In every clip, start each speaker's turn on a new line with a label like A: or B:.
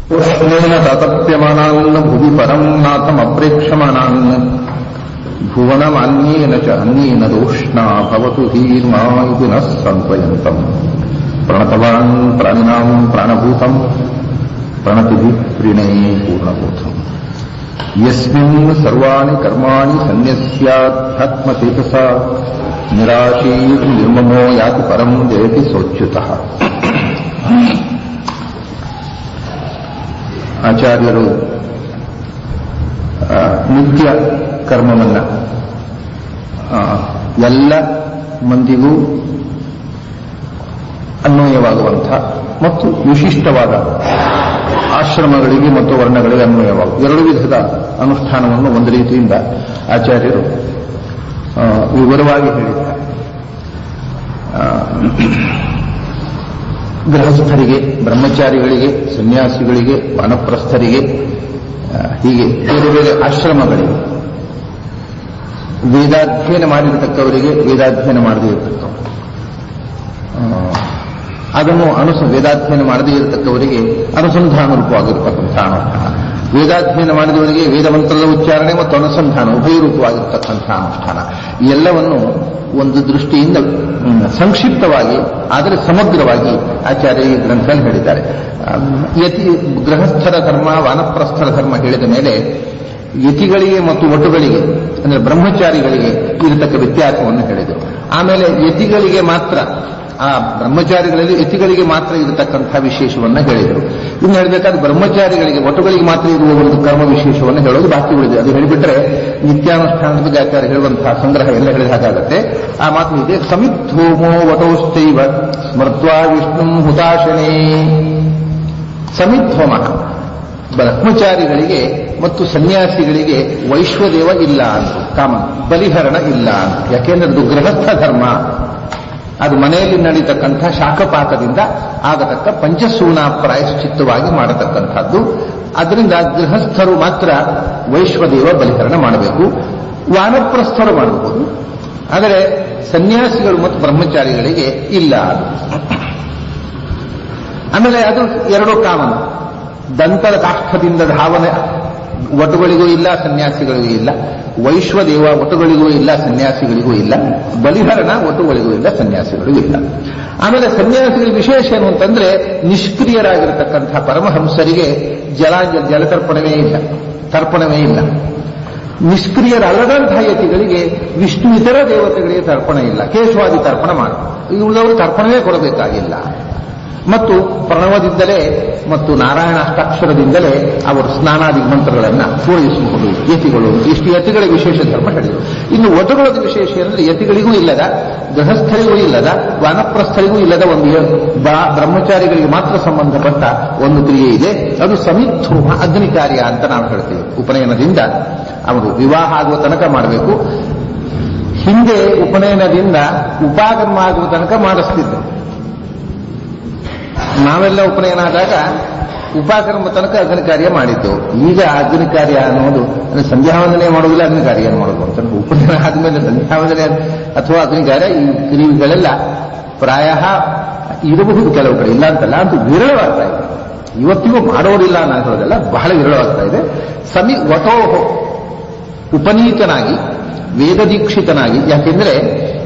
A: ಉಷ್ಣೇನ ತಾತಪ್ಯಮಾನಾನ್ ಭುವಿ ಪರಂ ನಾಥಮಪ್ರೇಕ್ಷಮಾನಾನ್ ಭುವನಮಾನ್ಯೇನ ಚ ಅನ್ಯೇನ ದೋಷ್ಣಾ ಭವತು ಧೀರ್ಮಾ ಇತಿ ನ ಸಂತಯಂತಂ ಪ್ರಣತವಾನ್ ಪ್ರಾಣಿನಾಂ ಪ್ರಾಣಭೂತಂ ಪ್ರಣತಿಭಿ ಪ್ರಣೇ ಪೂರ್ಣಭೂತಂ ಯಸ್ಮಿನ್ ಸರ್ವಾಣಿ ಕರ್ಮಾಣಿ ಸನ್ಯಸ್ಯಾಧ್ಯಾತ್ಮಚೇತಸಾ ನಿರಾಶೀರ್ ನಿರ್ಮಮೋ ಯಾತಿ ಪರಂ ಜಯತಿ ಸೋಚ್ಯುತಃ. ಆಚಾರ್ಯರು ನಿತ್ಯ ಕರ್ಮವನ್ನ ಎಲ್ಲ ಮಂದಿಗೂ ಅನ್ವಯವಾಗುವಂಥ ಮತ್ತು ವಿಶಿಷ್ಟವಾದ ಆಶ್ರಮಗಳಿಗೆ ಮತ್ತು ವರ್ಣಗಳಿಗೆ ಅನ್ವಯವಾಗುವ ಎರಡು ವಿಧದ ಅನುಷ್ಠಾನವನ್ನು ಒಂದು ರೀತಿಯಿಂದ ಆಚಾರ್ಯರು ವಿವರವಾಗಿ ಹೇಳಿದ್ದಾರೆ. ಗೃಹಸ್ಥರಿಗೆ, ಬ್ರಹ್ಮಚಾರಿಗಳಿಗೆ, ಸನ್ಯಾಸಿಗಳಿಗೆ, ವಾನಪ್ರಸ್ಥರಿಗೆ, ಹೀಗೆ ಬೇರೆ ಬೇರೆ ಆಶ್ರಮಗಳಿಗೆ, ವೇದಾಧ್ಯಯನ ಮಾಡಿರತಕ್ಕವರಿಗೆ, ವೇದಾಧ್ಯಯನ ಮಾಡದೇ ಇರತಕ್ಕವರು, ಅದನ್ನು ವೇದಾಧ್ಯಯನ ಮಾಡದೇ ಇರತಕ್ಕವರಿಗೆ ಅನುಸಂಧಾನ ರೂಪವಾಗಿರತಕ್ಕಂಥ ಅನುಷ್ಠಾನ, ವೇದಾಧ್ಯಯನ ಮಾಡಿದವರಿಗೆ ವೇದಮಂತ್ರದ ಉಚ್ಚಾರಣೆ ಮತ್ತು ಅನುಸಂಧಾನ ಉಭಯ ರೂಪವಾಗಿರತಕ್ಕಂಥ ಅನುಷ್ಠಾನ, ಎಲ್ಲವನ್ನು ಒಂದು ದೃಷ್ಟಿಯಿಂದ ಸಂಕ್ಷಿಪ್ತವಾಗಿ ಆದರೆ ಸಮಗ್ರವಾಗಿ ಆಚಾರ್ಯ ಈ ಗ್ರಂಥದಲ್ಲಿ ಹೇಳಿದ್ದಾರೆ. ಗೃಹಸ್ಥರ ಧರ್ಮ, ವಾನಪ್ರಸ್ಥರ ಧರ್ಮ ಹೇಳಿದ ಮೇಲೆ ಯತಿಗಳಿಗೆ ಮತ್ತು ವಟುಗಳಿಗೆ ಅಂದರೆ ಬ್ರಹ್ಮಚಾರಿಗಳಿಗೆ ಇರತಕ್ಕ ವ್ಯತ್ಯಾಸವನ್ನು ಹೇಳಿದರು. ಆಮೇಲೆ ಯತಿಗಳಿಗೆ ಮಾತ್ರ, ಆ ಬ್ರಹ್ಮಚಾರಿಗಳಲ್ಲಿ ಯತಿಗಳಿಗೆ ಮಾತ್ರ ಇರತಕ್ಕಂಥ ವಿಶೇಷವನ್ನು ಹೇಳಿದರು. ಇನ್ನು ಹೇಳಬೇಕಾದ್ರೆ ಬ್ರಹ್ಮಚಾರಿಗಳಿಗೆ, ವಟುಗಳಿಗೆ ಮಾತ್ರ ಇರುವ ಒಂದು ಕರ್ಮ ವಿಶೇಷವನ್ನು ಹೇಳೋದು ಬಾಕಿ ಉಳಿದಿದೆ. ಅದು ಹೇಳಿಬಿಟ್ರೆ ನಿತ್ಯಾನುಷ್ಠಾನದ ಬಗ್ಗೆ ಆಚಾರ್ಯ ಹೇಳುವಂತಹ ಸಂಗ್ರಹ ಎಲ್ಲ ಹೇಳಿದ ಹಾಗಾಗತ್ತೆ. ಆ ಮಾತು ಇದೆ. ಸಮಿದ್ಧೂಮೋ ವಟೋಶ್ಚೈವ ಸ್ಮೃತ್ವಾ ವಿಷ್ಣು ಹುತಾಶನೇ. ಸಮಿದ್ಧೋಮ ಬ್ರಹ್ಮಚಾರಿಗಳಿಗೆ ಮತ್ತು ಸನ್ಯಾಸಿಗಳಿಗೆ ವೈಶ್ವದೇವ ಇಲ್ಲ ಅಂತ, ಕಾಮನ್ ಬಲಿಹರಣ ಇಲ್ಲ ಅಂತ. ಯಾಕೆಂದ್ರೆ ಅದು ಗೃಹಸ್ಥ ಧರ್ಮ, ಅದು ಮನೆಯಲ್ಲಿ ನಡೀತಕ್ಕಂಥ ಶಾಖಪಾಕದಿಂದ ಆಗತಕ್ಕ ಪಂಚಸೂನ ಪ್ರಾಯಶ್ಚಿತ್ತವಾಗಿ ಮಾಡತಕ್ಕಂಥದ್ದು. ಅದರಿಂದ ಗೃಹಸ್ಥರು ಮಾತ್ರ ವೈಶ್ವದೇವ ಬಲಿಹರಣ ಮಾಡಬೇಕು, ವಾನಪ್ರಸ್ಥರು ಮಾಡಬಹುದು. ಆದರೆ ಸನ್ಯಾಸಿಗಳು ಮತ್ತು ಬ್ರಹ್ಮಚಾರಿಗಳಿಗೆ ಇಲ್ಲ ಅದು. ಆಮೇಲೆ ಅದು ಎರಡೂ ಕಾಮನ್. ದಂತರ ಕಾಷ್ಠದಿಂದ ಧಾವನೆ ವಟುಗಳಿಗೂ ಇಲ್ಲ, ಸನ್ಯಾಸಿಗಳಿಗೂ ಇಲ್ಲ. ವೈಶ್ವದೇವ ವಟುಗಳಿಗೂ ಇಲ್ಲ, ಸನ್ಯಾಸಿಗಳಿಗೂ ಇಲ್ಲ. ಬಲಿಹರಣ ವಟುಗಳಿಗೂ ಇಲ್ಲ, ಸನ್ಯಾಸಿಗಳಿಗೂ ಇಲ್ಲ. ಆಮೇಲೆ ಸನ್ಯಾಸಿಗಳ ವಿಶೇಷ ಏನು ಅಂತಂದ್ರೆ ನಿಷ್ಕ್ರಿಯರಾಗಿರತಕ್ಕಂಥ ಪರಮಹಂಸರಿಗೆ ಜಲತರ್ಪಣವೇ ಇಲ್ಲ, ತರ್ಪಣವೇ ಇಲ್ಲ. ನಿಷ್ಕ್ರಿಯರಲ್ಲದಂತಹ ಯತಿಗಳಿಗೆ ವಿಷ್ಣು ಇತರ ದೇವತೆಗಳಿಗೆ ತರ್ಪಣ ಇಲ್ಲ, ಕೇಶವಾದಿ ತರ್ಪಣ ಮಾಡಬೇಕು. ಇವುಗಳವರು ತರ್ಪಣವೇ ಕೊಡಬೇಕಾಗಿಲ್ಲ. ಮತ್ತು ಪ್ರಣವದಿಂದಲೇ ಮತ್ತು ನಾರಾಯಣ ಅಷ್ಟಾಕ್ಷರದಿಂದಲೇ ಅವರು ಸ್ನಾನಾದಿ ಮಂತ್ರಗಳನ್ನು ಪೂರೈಸಬಹುದು ಯತಿಗಳು. ಇಷ್ಟು ಯತಿಗಳ ವಿಶೇಷ ಧರ್ಮ ಹೇಳಿದರು. ಇನ್ನು ವಟುಗಳದ ವಿಶೇಷ ಅಂದರೆ ಯತಿಗಳಿಗೂ ಇಲ್ಲದ, ಗೃಹಸ್ಥರಿಗೂ ಇಲ್ಲದ, ವಾನಪ್ರಸ್ಥರಿಗೂ ಇಲ್ಲದ ಒಂದು ಬ್ರಹ್ಮಚಾರಿಗಳಿಗೆ ಮಾತ್ರ ಸಂಬಂಧಪಟ್ಟ ಒಂದು ಕ್ರಿಯೆ ಇದೆ. ಅದು ಸಮಿದ್ಧೂಮ, ಅಗ್ನಿ ಕಾರ್ಯ ಅಂತ ನಾವು ಹೇಳ್ತೇವೆ. ಉಪನಯನದಿಂದ ಅವರು ವಿವಾಹ ಆಗುವ ತನಕ ಮಾಡಬೇಕು. ಹಿಂದೆ ಉಪನಯನದಿಂದ ಉಪಾಕರ್ಮ ಆಗುವ ತನಕ ಮಾಡಿಸ್ತಿದ್ದರು. ನಾವೆಲ್ಲ ಉಪನಯನ ಆದಾಗ ಉಪಕರ್ಮ ತನಕ ಅಗ್ನಿ ಕಾರ್ಯ ಮಾಡಿದ್ದು. ಈಗ ಅಗ್ನಿ ಕಾರ್ಯ ಅನ್ನೋದು ಸಂಧ್ಯಾವಂದನೆ ಮಾಡೋದಿಲ್ಲ, ಅಗ್ನಿ ಕಾರ್ಯ ಮಾಡೋದು ಅಂತ. ಉಪನಯನ ಆದ್ಮೇಲೆ ಸಂಧ್ಯಾವಂದನೆ ಅಥವಾ ಅಗ್ನಿ ಕಾರ್ಯ ಈ ಕ್ರಿಯೆಗಳೆಲ್ಲ ಪ್ರಾಯ ಇರಬಹುದು ಕೆಲವು ಕಡೆ, ಇಲ್ಲ ಅಂತಲ್ಲ, ಅಂತೂ ವಿರಳವಾಗ್ತಾ ಇದೆ. ಇವತ್ತಿಗೂ ಮಾಡೋರಿಲ್ಲ ನಾನು ಹೇಳೋದಲ್ಲ, ಬಹಳ ವಿರಳವಾಗ್ತಾ ಇದೆ. ವಟೋಹೋ ಉಪನೀತನಾಗಿ, ವೇದದೀಕ್ಷಿತನಾಗಿ. ಯಾಕೆಂದ್ರೆ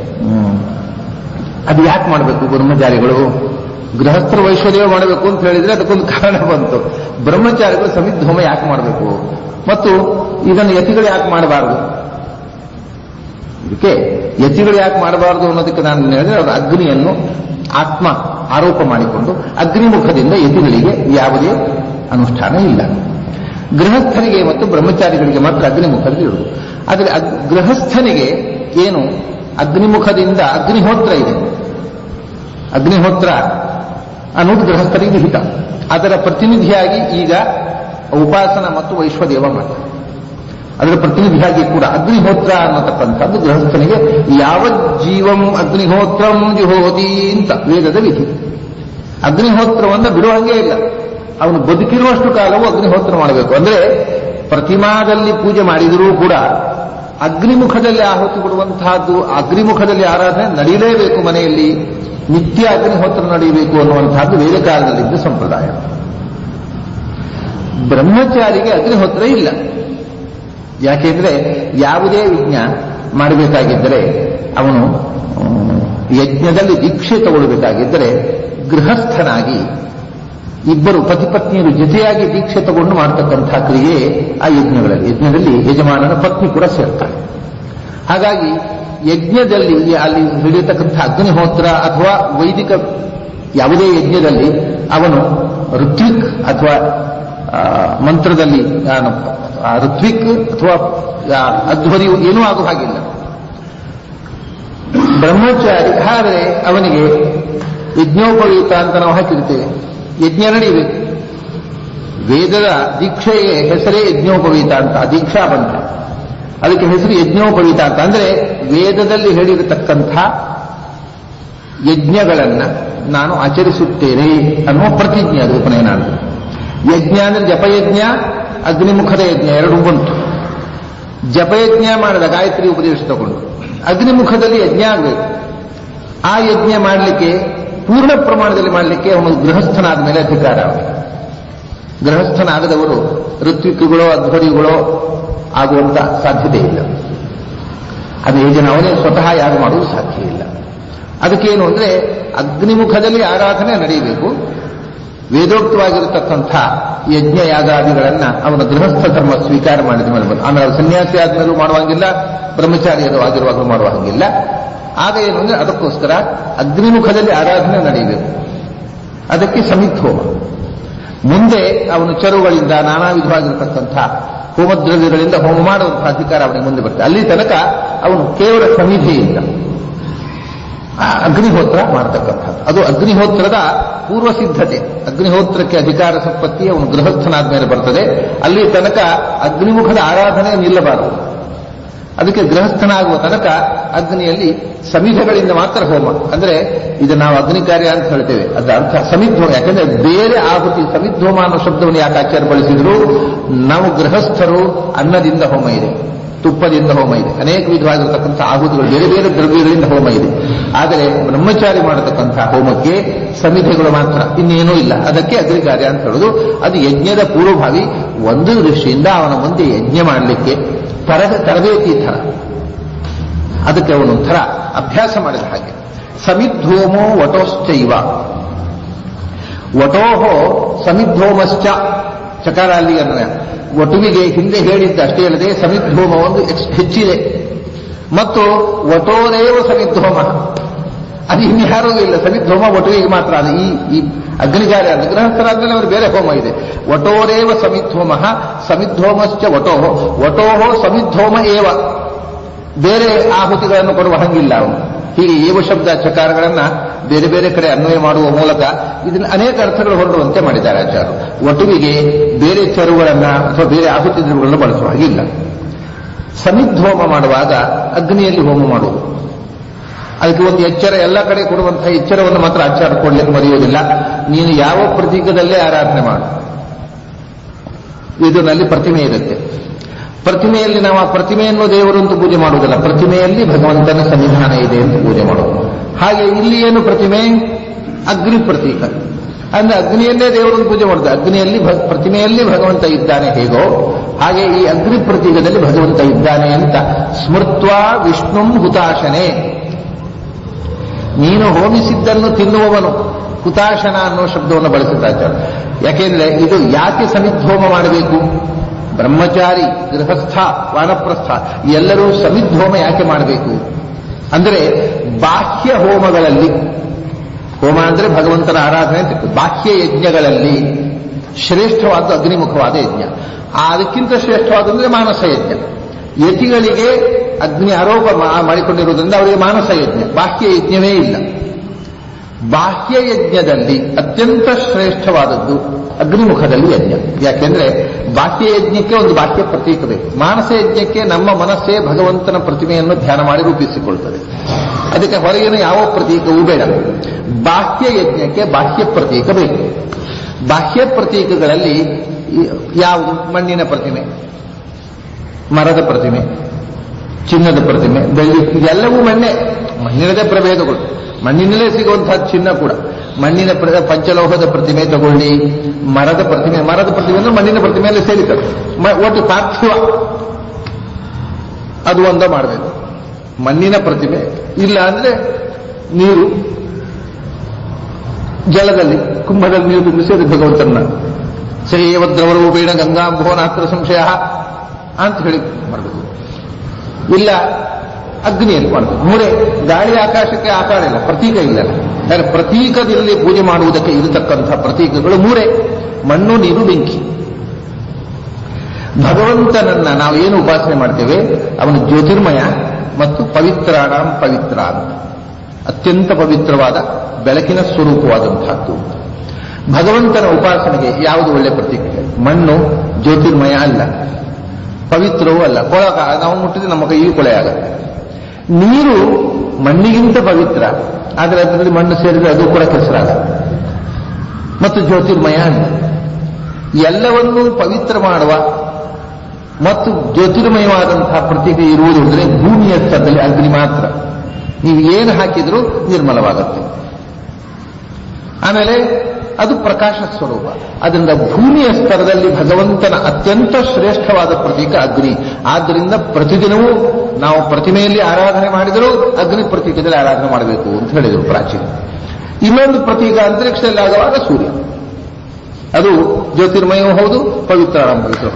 A: ಅದು ಯಾಕೆ ಮಾಡಬೇಕು ಬ್ರಹ್ಮಚಾರಿಗಳು? ಗೃಹಸ್ಥರು ವೈಶ್ವದೇವ ಮಾಡಬೇಕು ಅಂತ ಹೇಳಿದ್ರೆ ಅದಕ್ಕೊಂದು ಕಾರಣ ಬಂತು. ಬ್ರಹ್ಮಚಾರಿಗಳು ಸಮಿದ್ಧೋಮ ಯಾಕೆ ಮಾಡಬೇಕು ಮತ್ತು ಇದನ್ನು ಯತಿಗಳು ಯಾಕೆ ಮಾಡಬಾರದು? ಇದಕ್ಕೆ ಯತಿಗಳು ಯಾಕೆ ಮಾಡಬಾರದು ಅನ್ನೋದಕ್ಕೆ ನಾನು ಹೇಳಿದ್ರೆ, ಅವರು ಅಗ್ನಿಯನ್ನು ಆತ್ಮ ಆರೋಪ ಮಾಡಿಕೊಂಡು ಅಗ್ನಿಮುಖದಿಂದ ಯತಿಗಳಿಗೆ ಯಾವುದೇ ಅನುಷ್ಠಾನ ಇಲ್ಲ. ಗೃಹಸ್ಥರಿಗೆ ಮತ್ತು ಬ್ರಹ್ಮಚಾರಿಗಳಿಗೆ ಮಾತ್ರ ಅಗ್ನಿಮುಖದಲ್ಲಿ ಇರುವುದು. ಆದರೆ ಗೃಹಸ್ಥನಿಗೆ ಏನು ಅಗ್ನಿಮುಖದಿಂದ ಅಗ್ನಿಹೋತ್ರ ಇದೆ. ಅಗ್ನಿಹೋತ್ರ ಅನ್ನೋದು ಗೃಹಸ್ಥರಿಗೆ ವಿಹಿತ. ಅದರ ಪ್ರತಿನಿಧಿಯಾಗಿ ಈಗ ಉಪಾಸನ ಮತ್ತು ವೈಶ್ವದೇವ ಮಾಡ್ತಾರೆ. ಅದರ ಪ್ರತಿನಿಧಿಯಾಗಿ ಕೂಡ ಅಗ್ನಿಹೋತ್ರ ಅನ್ನತಕ್ಕಂಥದ್ದು ಗೃಹಸ್ಥನಿಗೆ ಯಾವ ಜೀವಂ ಅಗ್ನಿಹೋತ್ರಂ ಜುಹೋತಿ ಅಂತ ವೇದದ ವಿಧಿ. ಅಗ್ನಿಹೋತ್ರವನ್ನು ಬಿಡುವಂಗೇ ಇಲ್ಲ. ಅವನು ಬದುಕಿರುವಷ್ಟು ಕಾಲವೂ ಅಗ್ನಿಹೋತ್ರ ಮಾಡಬೇಕು. ಅಂದ್ರೆ ಪ್ರತಿಮಾದಲ್ಲಿ ಪೂಜೆ ಮಾಡಿದರೂ ಕೂಡ ಅಗ್ನಿಮುಖದಲ್ಲಿ ಆಹುತಿ ಕೊಡುವಂತಹದ್ದು, ಅಗ್ನಿಮುಖದಲ್ಲಿ ಆರಾಧನೆ ನಡೆಯಲೇಬೇಕು. ಮನೆಯಲ್ಲಿ ನಿತ್ಯ ಅಗ್ನಿಹೋತ್ರ ನಡೆಯಬೇಕು ಅನ್ನುವಂತಹದ್ದು ವೇದಕಾಲದಲ್ಲಿದ್ದ ಸಂಪ್ರದಾಯ. ಬ್ರಹ್ಮಚಾರಿಗೆ ಅಗ್ನಿಹೋತ್ರ ಇಲ್ಲ. ಯಾಕೆಂದ್ರೆ ಯಾವುದೇ ಯಜ್ಞ ಮಾಡಬೇಕಾಗಿದ್ದರೆ ಅವನು ಯಜ್ಞದಲ್ಲಿ ದೀಕ್ಷೆ ತಗೊಳ್ಬೇಕಾಗಿದ್ದರೆ ಗೃಹಸ್ಥನಾಗಿ ಇಬ್ಬರು ಪತಿಪತ್ನಿಯರು ಜೊತೆಯಾಗಿ ದೀಕ್ಷೆ ತಗೊಂಡು ಮಾಡತಕ್ಕಂಥ ಕ್ರಿಯೆ ಆ ಯಜ್ಞದಲ್ಲಿ ಯಜಮಾನನ ಪತ್ನಿ ಕೂಡ ಸೇರ್ತಾಳೆ. ಹಾಗಾಗಿ ಯಜ್ಞದಲ್ಲಿ ಅಲ್ಲಿ ಹಿಡಿಯತಕ್ಕಂಥ ಅಗ್ನಿಹೋತ್ರ ಅಥವಾ ವೈದಿಕ ಯಾವುದೇ ಯಜ್ಞದಲ್ಲಿ ಅವನು ಋತ್ವಿಕ್ ಅಥವಾ ಮಂತ್ರದಲ್ಲಿ ಋತ್ವಿಕ್ ಅಥವಾ ಅಧ್ವರಿಯು ಏನೂ ಆಗುವ ಹಾಗಿಲ್ಲ. ಬ್ರಹ್ಮಚಾರಿ ಆದರೆ ಅವನಿಗೆ ಯಜ್ಞೋಪವೀತ ಅಂತ ನಾವು ಹಾಕಿರ್ತೇವೆ. ಯಜ್ಞ ನಡೆಯಬೇಕು. ವೇದದ ದೀಕ್ಷೆಗೆ ಹೆಸರೇ ಯಜ್ಞೋಪವೀತ ಅಂತ, ದೀಕ್ಷಾ ಬಂಧ. ಅದಕ್ಕೆ ಹೆಸರು ಯಜ್ಞೋಪವೀತ ಅಂತ. ಅಂದ್ರೆ ವೇದದಲ್ಲಿ ಹೇಳಿರತಕ್ಕಂಥ ಯಜ್ಞಗಳನ್ನ ನಾನು ಆಚರಿಸುತ್ತೇನೆ ಅನ್ನುವ ಪ್ರತಿಜ್ಞೆ. ಅದು ಉಪನಯನ ಅಂತ. ಯಜ್ಞ ಅಂದ್ರೆ ಜಪಯಜ್ಞ, ಅಗ್ನಿಮುಖದ ಯಜ್ಞ ಎರಡು ಬಂತು. ಜಪಯಜ್ಞ ಮಾಡಿದ ಗಾಯತ್ರಿ ಉಪದೇಶ ತಗೊಂಡು ಅಗ್ನಿಮುಖದಲ್ಲಿ ಯಜ್ಞ ಆಗಬೇಕು. ಆ ಯಜ್ಞ ಮಾಡಲಿಕ್ಕೆ ಪೂರ್ಣ ಪ್ರಮಾಣದಲ್ಲಿ ಮಾಡಲಿಕ್ಕೆ ಅವನು ಗೃಹಸ್ಥನಾದ ಮೇಲೆ ಅಧಿಕಾರ. ಗೃಹಸ್ಥನಾಗದವರು ಋತ್ವಿಕ್ಗಳೋ ಅಧ್ವರಿಗಳೋ ಆಗುವಂತ ಸಾಧ್ಯತೆ ಇಲ್ಲ. ಅದು ಅವನೇ ಸ್ವತಃ ಯಾರು ಮಾಡುವುದು ಸಾಧ್ಯ ಇಲ್ಲ. ಅದಕ್ಕೇನು ಅಂದ್ರೆ ಅಗ್ನಿಮುಖದಲ್ಲಿ ಆರಾಧನೆ ನಡೆಯಬೇಕು. ವೇದೋಕ್ತವಾಗಿರತಕ್ಕಂಥ ಯಜ್ಞ ಯಾಗಾದಿಗಳನ್ನ ಅವನ ಗೃಹಸ್ಥ ಧರ್ಮ ಸ್ವೀಕಾರ ಮಾಡಿದ ಮೇಲೆ ಆಮೇಲೆ ಅವರು ಸನ್ಯಾಸಿ ಆದ್ಮೇಲೂ ಮಾಡುವಂಗಿಲ್ಲ, ಬ್ರಹ್ಮಚಾರಿಯರು ಆಗಿರುವಾಗಲೂ ಮಾಡುವ ಹಾಗಿಲ್ಲ. ಆಗ ಏನು ಅಂದ್ರೆ ಅದಕ್ಕೋಸ್ಕರ ಅಗ್ನಿಮುಖದಲ್ಲಿ ಆರಾಧನೆ ನಡೆಯಬೇಕು. ಅದಕ್ಕೆ ಸಮಿತ್ಹೋಮ. ಮುಂದೆ ಅವನು ಚರುಗಳಿಂದ ನಾನಾ ವಿಧವಾಗಿರತಕ್ಕಂಥ ಹೋಮದ್ರವ್ಯಗಳಿಂದ ಹೋಮ ಮಾಡುವಂತಹ ಅಧಿಕಾರ ಅವನಿಗೆ ಮುಂದೆ ಬರ್ತದೆ. ಅಲ್ಲಿ ತನಕ ಅವನು ಕೇವಲ ಸಮಿಧಿಯಿಂದ ಅಗ್ನಿಹೋತ್ರ ಮಾಡತಕ್ಕಂಥದ್ದು. ಅದು ಅಗ್ನಿಹೋತ್ರದ ಪೂರ್ವ ಸಿದ್ಧತೆ. ಅಗ್ನಿಹೋತ್ರಕ್ಕೆ ಅಧಿಕಾರ ಸಂಪತ್ತಿ ಅವನು ಗೃಹಸ್ಥನಾದ ಮೇಲೆ ಬರ್ತದೆ. ಅಲ್ಲಿ ತನಕ ಅಗ್ನಿಮುಖದ ಆರಾಧನೆ ನಿಲ್ಲಬಾರದು. ಅದಕ್ಕೆ ಗೃಹಸ್ಥನಾಗುವ ತನಕ ಅಗ್ನಿಯಲ್ಲಿ ಸಮಿಧಗಳಿಂದ ಮಾತ್ರ ಹೋಮ. ಅಂದ್ರೆ ಇದು ನಾವು ಅಗ್ನಿ ಕಾರ್ಯ ಅಂತ ಹೇಳ್ತೇವೆ, ಅದರ ಅರ್ಥ ಸಮಿಧ್ಯೋಮ. ಯಾಕಂದ್ರೆ ಬೇರೆ ಆಹುತಿ ಸಮಿಧ್ಯೋಮ ಅನ್ನೋ ಶಬ್ದವನ್ನು ಯಾಕೆ ಆಚಾರ್ಯ ಬಳಸಿದ್ರು? ನಾವು ಗೃಹಸ್ಥರು ಅನ್ನದಿಂದ ಹೋಮ ಇದೆ, ತುಪ್ಪದಿಂದ ಹೋಮ ಇದೆ, ಅನೇಕ ವಿಧವಾಗಿರತಕ್ಕಂಥ ಆಹುತಿಗಳು ಬೇರೆ ಬೇರೆ ದ್ರವ್ಯಗಳಿಂದ ಹೋಮ ಇದೆ. ಆದರೆ ಬ್ರಹ್ಮಚಾರಿ ಮಾಡತಕ್ಕಂಥ ಹೋಮಕ್ಕೆ ಸಮಿಧೆಗಳು ಮಾತ್ರ, ಇನ್ನೇನೂ ಇಲ್ಲ. ಅದಕ್ಕೆ ಅಗ್ನಿ ಕಾರ್ಯ ಅಂತ ಹೇಳುದು. ಅದು ಯಜ್ಞದ ಪೂರ್ವಭಾವಿ. ಒಂದು ದೃಷ್ಟಿಯಿಂದ ಅವನ ಮುಂದೆ ಯಜ್ಞ ಮಾಡಲಿಕ್ಕೆ ತರಬೇತಿ ಥರ, ಅದಕ್ಕೆ ಅವನೊಂಥರ ಅಭ್ಯಾಸ ಮಾಡಿದ ಹಾಗೆ. ಸಮಿಧ್ಯೋಮೋ ವಟೋಶ್ಚೈವ. ವಟೋಹೋ ಸಮಿಧ್ಯೋಮಶ್ಚ ಚಕಾರ ಅಲ್ಲಿ ಅನ್ವಯ. ವಟುವಿಗೆ ಹಿಂದೆ ಹೇಳಿದ್ದ ಅಷ್ಟೇ ಅಲ್ಲದೆ ಸಮಿಧ್ಯೋಮ ಒಂದು ಹೆಚ್ಚಿದೆ. ಮತ್ತು ವಟೋರೇವ ಸಮಿಧ್ಯೋಮ, ಅದು ಇನ್ಯಾರೂ ಇಲ್ಲ. ಸಮಿಧ್ಯೋಮ ವಟುವಿಗೆ ಮಾತ್ರ. ಅದು ಈ ಅಗ್ನಿಕಾರ್ಯ ಅಂತ ಗೃಹಸ್ಥರಾದ್ಮೇಲೆ ಅವರು ಬೇರೆ ಹೋಮ ಇದೆ. ವಟೋರೇವ ಸಮಿಧ್ಯೋಮ ಸಮಿಧ್ಯೋಮಶ್ಚ ವಟೋಹೋ. ವಟೋಹೋ ಸಮಿಧ್ಯೋಮ ಏವ. ಬೇರೆ ಆಹುತಿಗಳನ್ನು ಕೊಡುವ ಹಂಗಿಲ್ಲ ಅವನು. ಹೀಗೆ ಏವ ಶಬ್ದ ಚಕಾರಗಳನ್ನ ಬೇರೆ ಬೇರೆ ಕಡೆ ಅನ್ವಯ ಮಾಡುವ ಮೂಲಕ ಇದನ್ನು ಅನೇಕ ಅರ್ಥಗಳು ಹೊರಡುವಂತೆ ಮಾಡಿದ್ದಾರೆ ಆಚಾರ್ಯರು. ವಟುವಿಗೆ ಬೇರೆ ಚರುಗಳನ್ನ ಅಥವಾ ಬೇರೆ ಆಹುತಿ ದ್ರವ್ಯಗಳನ್ನು ಬಳಸುವ ಹಾಗಿಲ್ಲ. ಸಮಿಧ್ಯೋಮ ಮಾಡುವಾಗ ಅಗ್ನಿಯಲ್ಲಿ ಹೋಮ ಮಾಡುವುದು. ಅದಕ್ಕೆ ಒಂದು ಎಚ್ಚರ, ಎಲ್ಲ ಕಡೆ ಕೊಡುವಂತಹ ಎಚ್ಚರವನ್ನು ಮಾತ್ರ ಆಚಾರ ಕೊಡ್ಲಿಕ್ಕೆ ಮರೆಯುವುದಿಲ್ಲ. ನೀನು ಯಾವ ಪ್ರತೀಕದಲ್ಲೇ ಆರಾಧನೆ ಮಾಡು. ಇದರಲ್ಲಿ ಪ್ರತಿಮೆ ಇರುತ್ತೆ. ಪ್ರತಿಮೆಯಲ್ಲಿ ನಾವು ಆ ಪ್ರತಿಮೆಯನ್ನು ದೇವರು ಅಂತ ಪೂಜೆ ಮಾಡುವುದಿಲ್ಲ. ಪ್ರತಿಮೆಯಲ್ಲಿ ಭಗವಂತನ ಸನ್ನಿಧಾನ ಇದೆ ಅಂತ ಪೂಜೆ ಮಾಡೋದು. ಹಾಗೆ ಇಲ್ಲಿ ಏನು ಪ್ರತಿಮೆ? ಅಗ್ನಿ ಪ್ರತೀಕ. ಅಂದ್ರೆ ಅಗ್ನಿಯಲ್ಲೇ ದೇವರನ್ನು ಪೂಜೆ ಮಾಡುತ್ತೆ. ಅಗ್ನಿಯಲ್ಲಿ ಪ್ರತಿಮೆಯಲ್ಲಿ ಭಗವಂತ ಇದ್ದಾನೆ ಹೇಗೋ ಹಾಗೆ ಈ ಅಗ್ನಿ ಪ್ರತೀಕದಲ್ಲಿ ಭಗವಂತ ಇದ್ದಾನೆ ಅಂತ ಸ್ಮೃತ್ವಾ ವಿಷ್ಣುಂ ಹುತಾಶನೆ. ನೀನು ಹೋಮಿಸಿದ್ದನ್ನು ತಿನ್ನುವವನು ಹುತಾಶನ ಅನ್ನೋ ಶಬ್ದವನ್ನು ಬಳಸುತ್ತಾರೆ. ಯಾಕೆಂದ್ರೆ ಇದು ಯಾಕೆ ಸಮಿಧ್ಯೋಮ ಮಾಡಬೇಕು? ಬ್ರಹ್ಮಚಾರಿ, ಗೃಹಸ್ಥ, ವಾನಪ್ರಸ್ಥ ಎಲ್ಲರೂ ಸಮಿಧ್ಯೋಮ ಯಾಕೆ ಮಾಡಬೇಕು ಅಂದರೆ ಬಾಹ್ಯ ಹೋಮಗಳಲ್ಲಿ, ಹೋಮ ಅಂದ್ರೆ ಭಗವಂತನ ಆರಾಧನೆ ಅಂತ, ಬಾಹ್ಯ ಯಜ್ಞಗಳಲ್ಲಿ ಶ್ರೇಷ್ಠವಾದ ಅಗ್ನಿಮುಖವಾದ ಯಜ್ಞ. ಅದಕ್ಕಿಂತ ಶ್ರೇಷ್ಠವಾದಂದ್ರೆ ಮಾನಸ ಯಜ್ಞ. ಯತಿಗಳಿಗೆ ಅಗ್ನಿ ಆರೋಪ ಮಾಡಿಕೊಂಡಿರುವುದರಿಂದ ಅವರಿಗೆ ಮಾನಸ ಯಜ್ಞ, ಬಾಹ್ಯ ಯಜ್ಞವೇ ಇಲ್ಲ. ಬಾಹ್ಯ ಯಜ್ಞದಲ್ಲಿ ಅತ್ಯಂತ ಶ್ರೇಷ್ಠವಾದದ್ದು ಅಗ್ನಿಮುಖದಲ್ಲಿ ಯಜ್ಞ. ಯಾಕೆಂದ್ರೆ ಬಾಹ್ಯ ಯಜ್ಞಕ್ಕೆ ಒಂದು ಬಾಹ್ಯ ಪ್ರತೀಕ ಬೇಕು. ಮಾನಸ ಯಜ್ಞಕ್ಕೆ ನಮ್ಮ ಮನಸ್ಸೇ ಭಗವಂತನ ಪ್ರತಿಮೆಯನ್ನು ಧ್ಯಾನ ಮಾಡಿ ರೂಪಿಸಿಕೊಳ್ತದೆ. ಅದಕ್ಕೆ ಹೊರಗಿನ ಯಾವ ಪ್ರತೀಕವೂ ಬೇಡ. ಬಾಹ್ಯ ಯಜ್ಞಕ್ಕೆ ಬಾಹ್ಯ ಪ್ರತೀಕ ಬೇಕು. ಬಾಹ್ಯ ಪ್ರತೀಕಗಳಲ್ಲಿ ಯಾವುದು? ಮಣ್ಣಿನ ಪ್ರತಿಮೆ, ಮರದ ಪ್ರತಿಮೆ, ಚಿನ್ನದ ಪ್ರತಿಮೆ, ಬೆಳ್ಳಿ, ಇದೆಲ್ಲವೂ ಮಣ್ಣಿನದೇ ಪ್ರಭೇದಗಳು. ಮಣ್ಣಿನಲ್ಲೇ ಸಿಗುವಂತಹ ಚಿನ್ನ ಕೂಡ ಮಣ್ಣಿನ ಪಂಚಲೋಹದ ಪ್ರತಿಮೆ ತಗೊಳ್ಳಿ, ಮರದ ಪ್ರತಿಮೆ ಅಂದ್ರೆ ಮಣ್ಣಿನ ಪ್ರತಿಮೆಯಲ್ಲಿ ಸೇರಿತದೆ. ಒಟ್ಟು ಪಾರ್ಥಿವ ಅದು ಒಂದ ಮಾಡಬೇಕು. ಮಣ್ಣಿನ ಪ್ರತಿಮೆ ಇಲ್ಲ ಅಂದ್ರೆ ನೀರು, ಜಲದಲ್ಲಿ ಕುಂಭದಲ್ಲಿ ನೀರು ತುಂಬಿಸಿ ಅದು ಭಗವಂತನ ಶ್ರೇಯವದ್ರವರೂಪೇಣ ಗಂಗಾಂಭೋನಾತ್ರ ಸಂಶಯ ಅಂತ ಹೇಳಿ ಮಾಡಬೇಕು. ಇಲ್ಲ ಅಗ್ನಿಯಲ್ಲಿ ಮಾಡಬೇಕು. ಮೂರೇ ಗಾಳಿ ಆಕಾಶಕ್ಕೆ ಆಕಾರ ಇಲ್ಲ, ಪ್ರತೀಕ ಇಲ್ಲ. ಯಾಕಂದ್ರೆ ಪ್ರತೀಕದಲ್ಲಿ ಪೂಜೆ ಮಾಡುವುದಕ್ಕೆ ಇರತಕ್ಕಂಥ ಪ್ರತೀಕಗಳು ಮೂರೇ: ಮಣ್ಣು, ನೀರು, ಬೆಂಕಿ. ಭಗವಂತನನ್ನ ನಾವು ಏನು ಉಪಾಸನೆ ಮಾಡ್ತೇವೆ, ಅವನು ಜ್ಯೋತಿರ್ಮಯ ಮತ್ತು ಪವಿತ್ರಾಣಾಂ ಪವಿತ್ರ ಅಂತ, ಅತ್ಯಂತ ಪವಿತ್ರವಾದ ಬೆಳಕಿನ ಸ್ವರೂಪವಾದಂತಹದ್ದು. ಭಗವಂತನ ಉಪಾಸನೆಗೆ ಯಾವುದು ಒಳ್ಳೆ ಪ್ರತೀಕ? ಮಣ್ಣು ಜ್ಯೋತಿರ್ಮಯ ಅಲ್ಲ, ಪವಿತ್ರವೂ ಅಲ್ಲ, ನಾವು ಮುಟ್ಟಿದ್ರೆ ನಮ್ಮ ಕೈಯೂ ಕೊಳೆಯಾಗತ್ತೆ. ನೀರು ಮಣ್ಣಿಗಿಂತ ಪವಿತ್ರ, ಆದರೆ ಅದರಲ್ಲಿ ಮಣ್ಣು ಸೇರಿದ್ರೆ ಅದು ಕೂಡ ಕೆಸರಾಗತ್ತೆ. ಮತ್ತು ಜ್ಯೋತಿರ್ಮಯ ಅಲ್ಲ. ಎಲ್ಲವನ್ನೂ ಪವಿತ್ರ ಮಾಡುವ ಮತ್ತು ಜ್ಯೋತಿರ್ಮಯವಾದಂತಹ ಪ್ರತೀಕ ಇರುವುದು ಅಂದರೆ ಭೂಮಿಯ ಸ್ತರದಲ್ಲಿ ಅಗ್ನಿ ಮಾತ್ರ. ನೀವು ಏನು ಹಾಕಿದ್ರೂ ನಿರ್ಮಲವಾಗುತ್ತೆ. ಆಮೇಲೆ ಅದು ಪ್ರಕಾಶ ಸ್ವರೂಪ. ಅದರಿಂದ ಭೂಮಿಯ ಸ್ತರದಲ್ಲಿ ಭಗವಂತನ ಅತ್ಯಂತ ಶ್ರೇಷ್ಠವಾದ ಪ್ರತೀಕ ಅಗ್ನಿ. ಆದ್ದರಿಂದ ಪ್ರತಿದಿನವೂ ನಾವು ಪ್ರತಿಮೆಯಲ್ಲಿ ಆರಾಧನೆ ಮಾಡಿದರೂ ಅಗ್ನಿ ಪ್ರತೀಕದಲ್ಲಿ ಆರಾಧನೆ ಮಾಡಬೇಕು ಅಂತ ಹೇಳಿದರು ಪ್ರಾಚೀನ. ಇನ್ನೊಂದು ಪ್ರತೀಕ ಅಂತರಿಕ್ಷದಲ್ಲಿ ಆಗುವಾಗ ಸೂರ್ಯ, ಅದು ಜ್ಯೋತಿರ್ಮಯವೂ ಹೌದು, ಪವಿತ್ರಾಣಾಂ ಪವಿತ್ರ.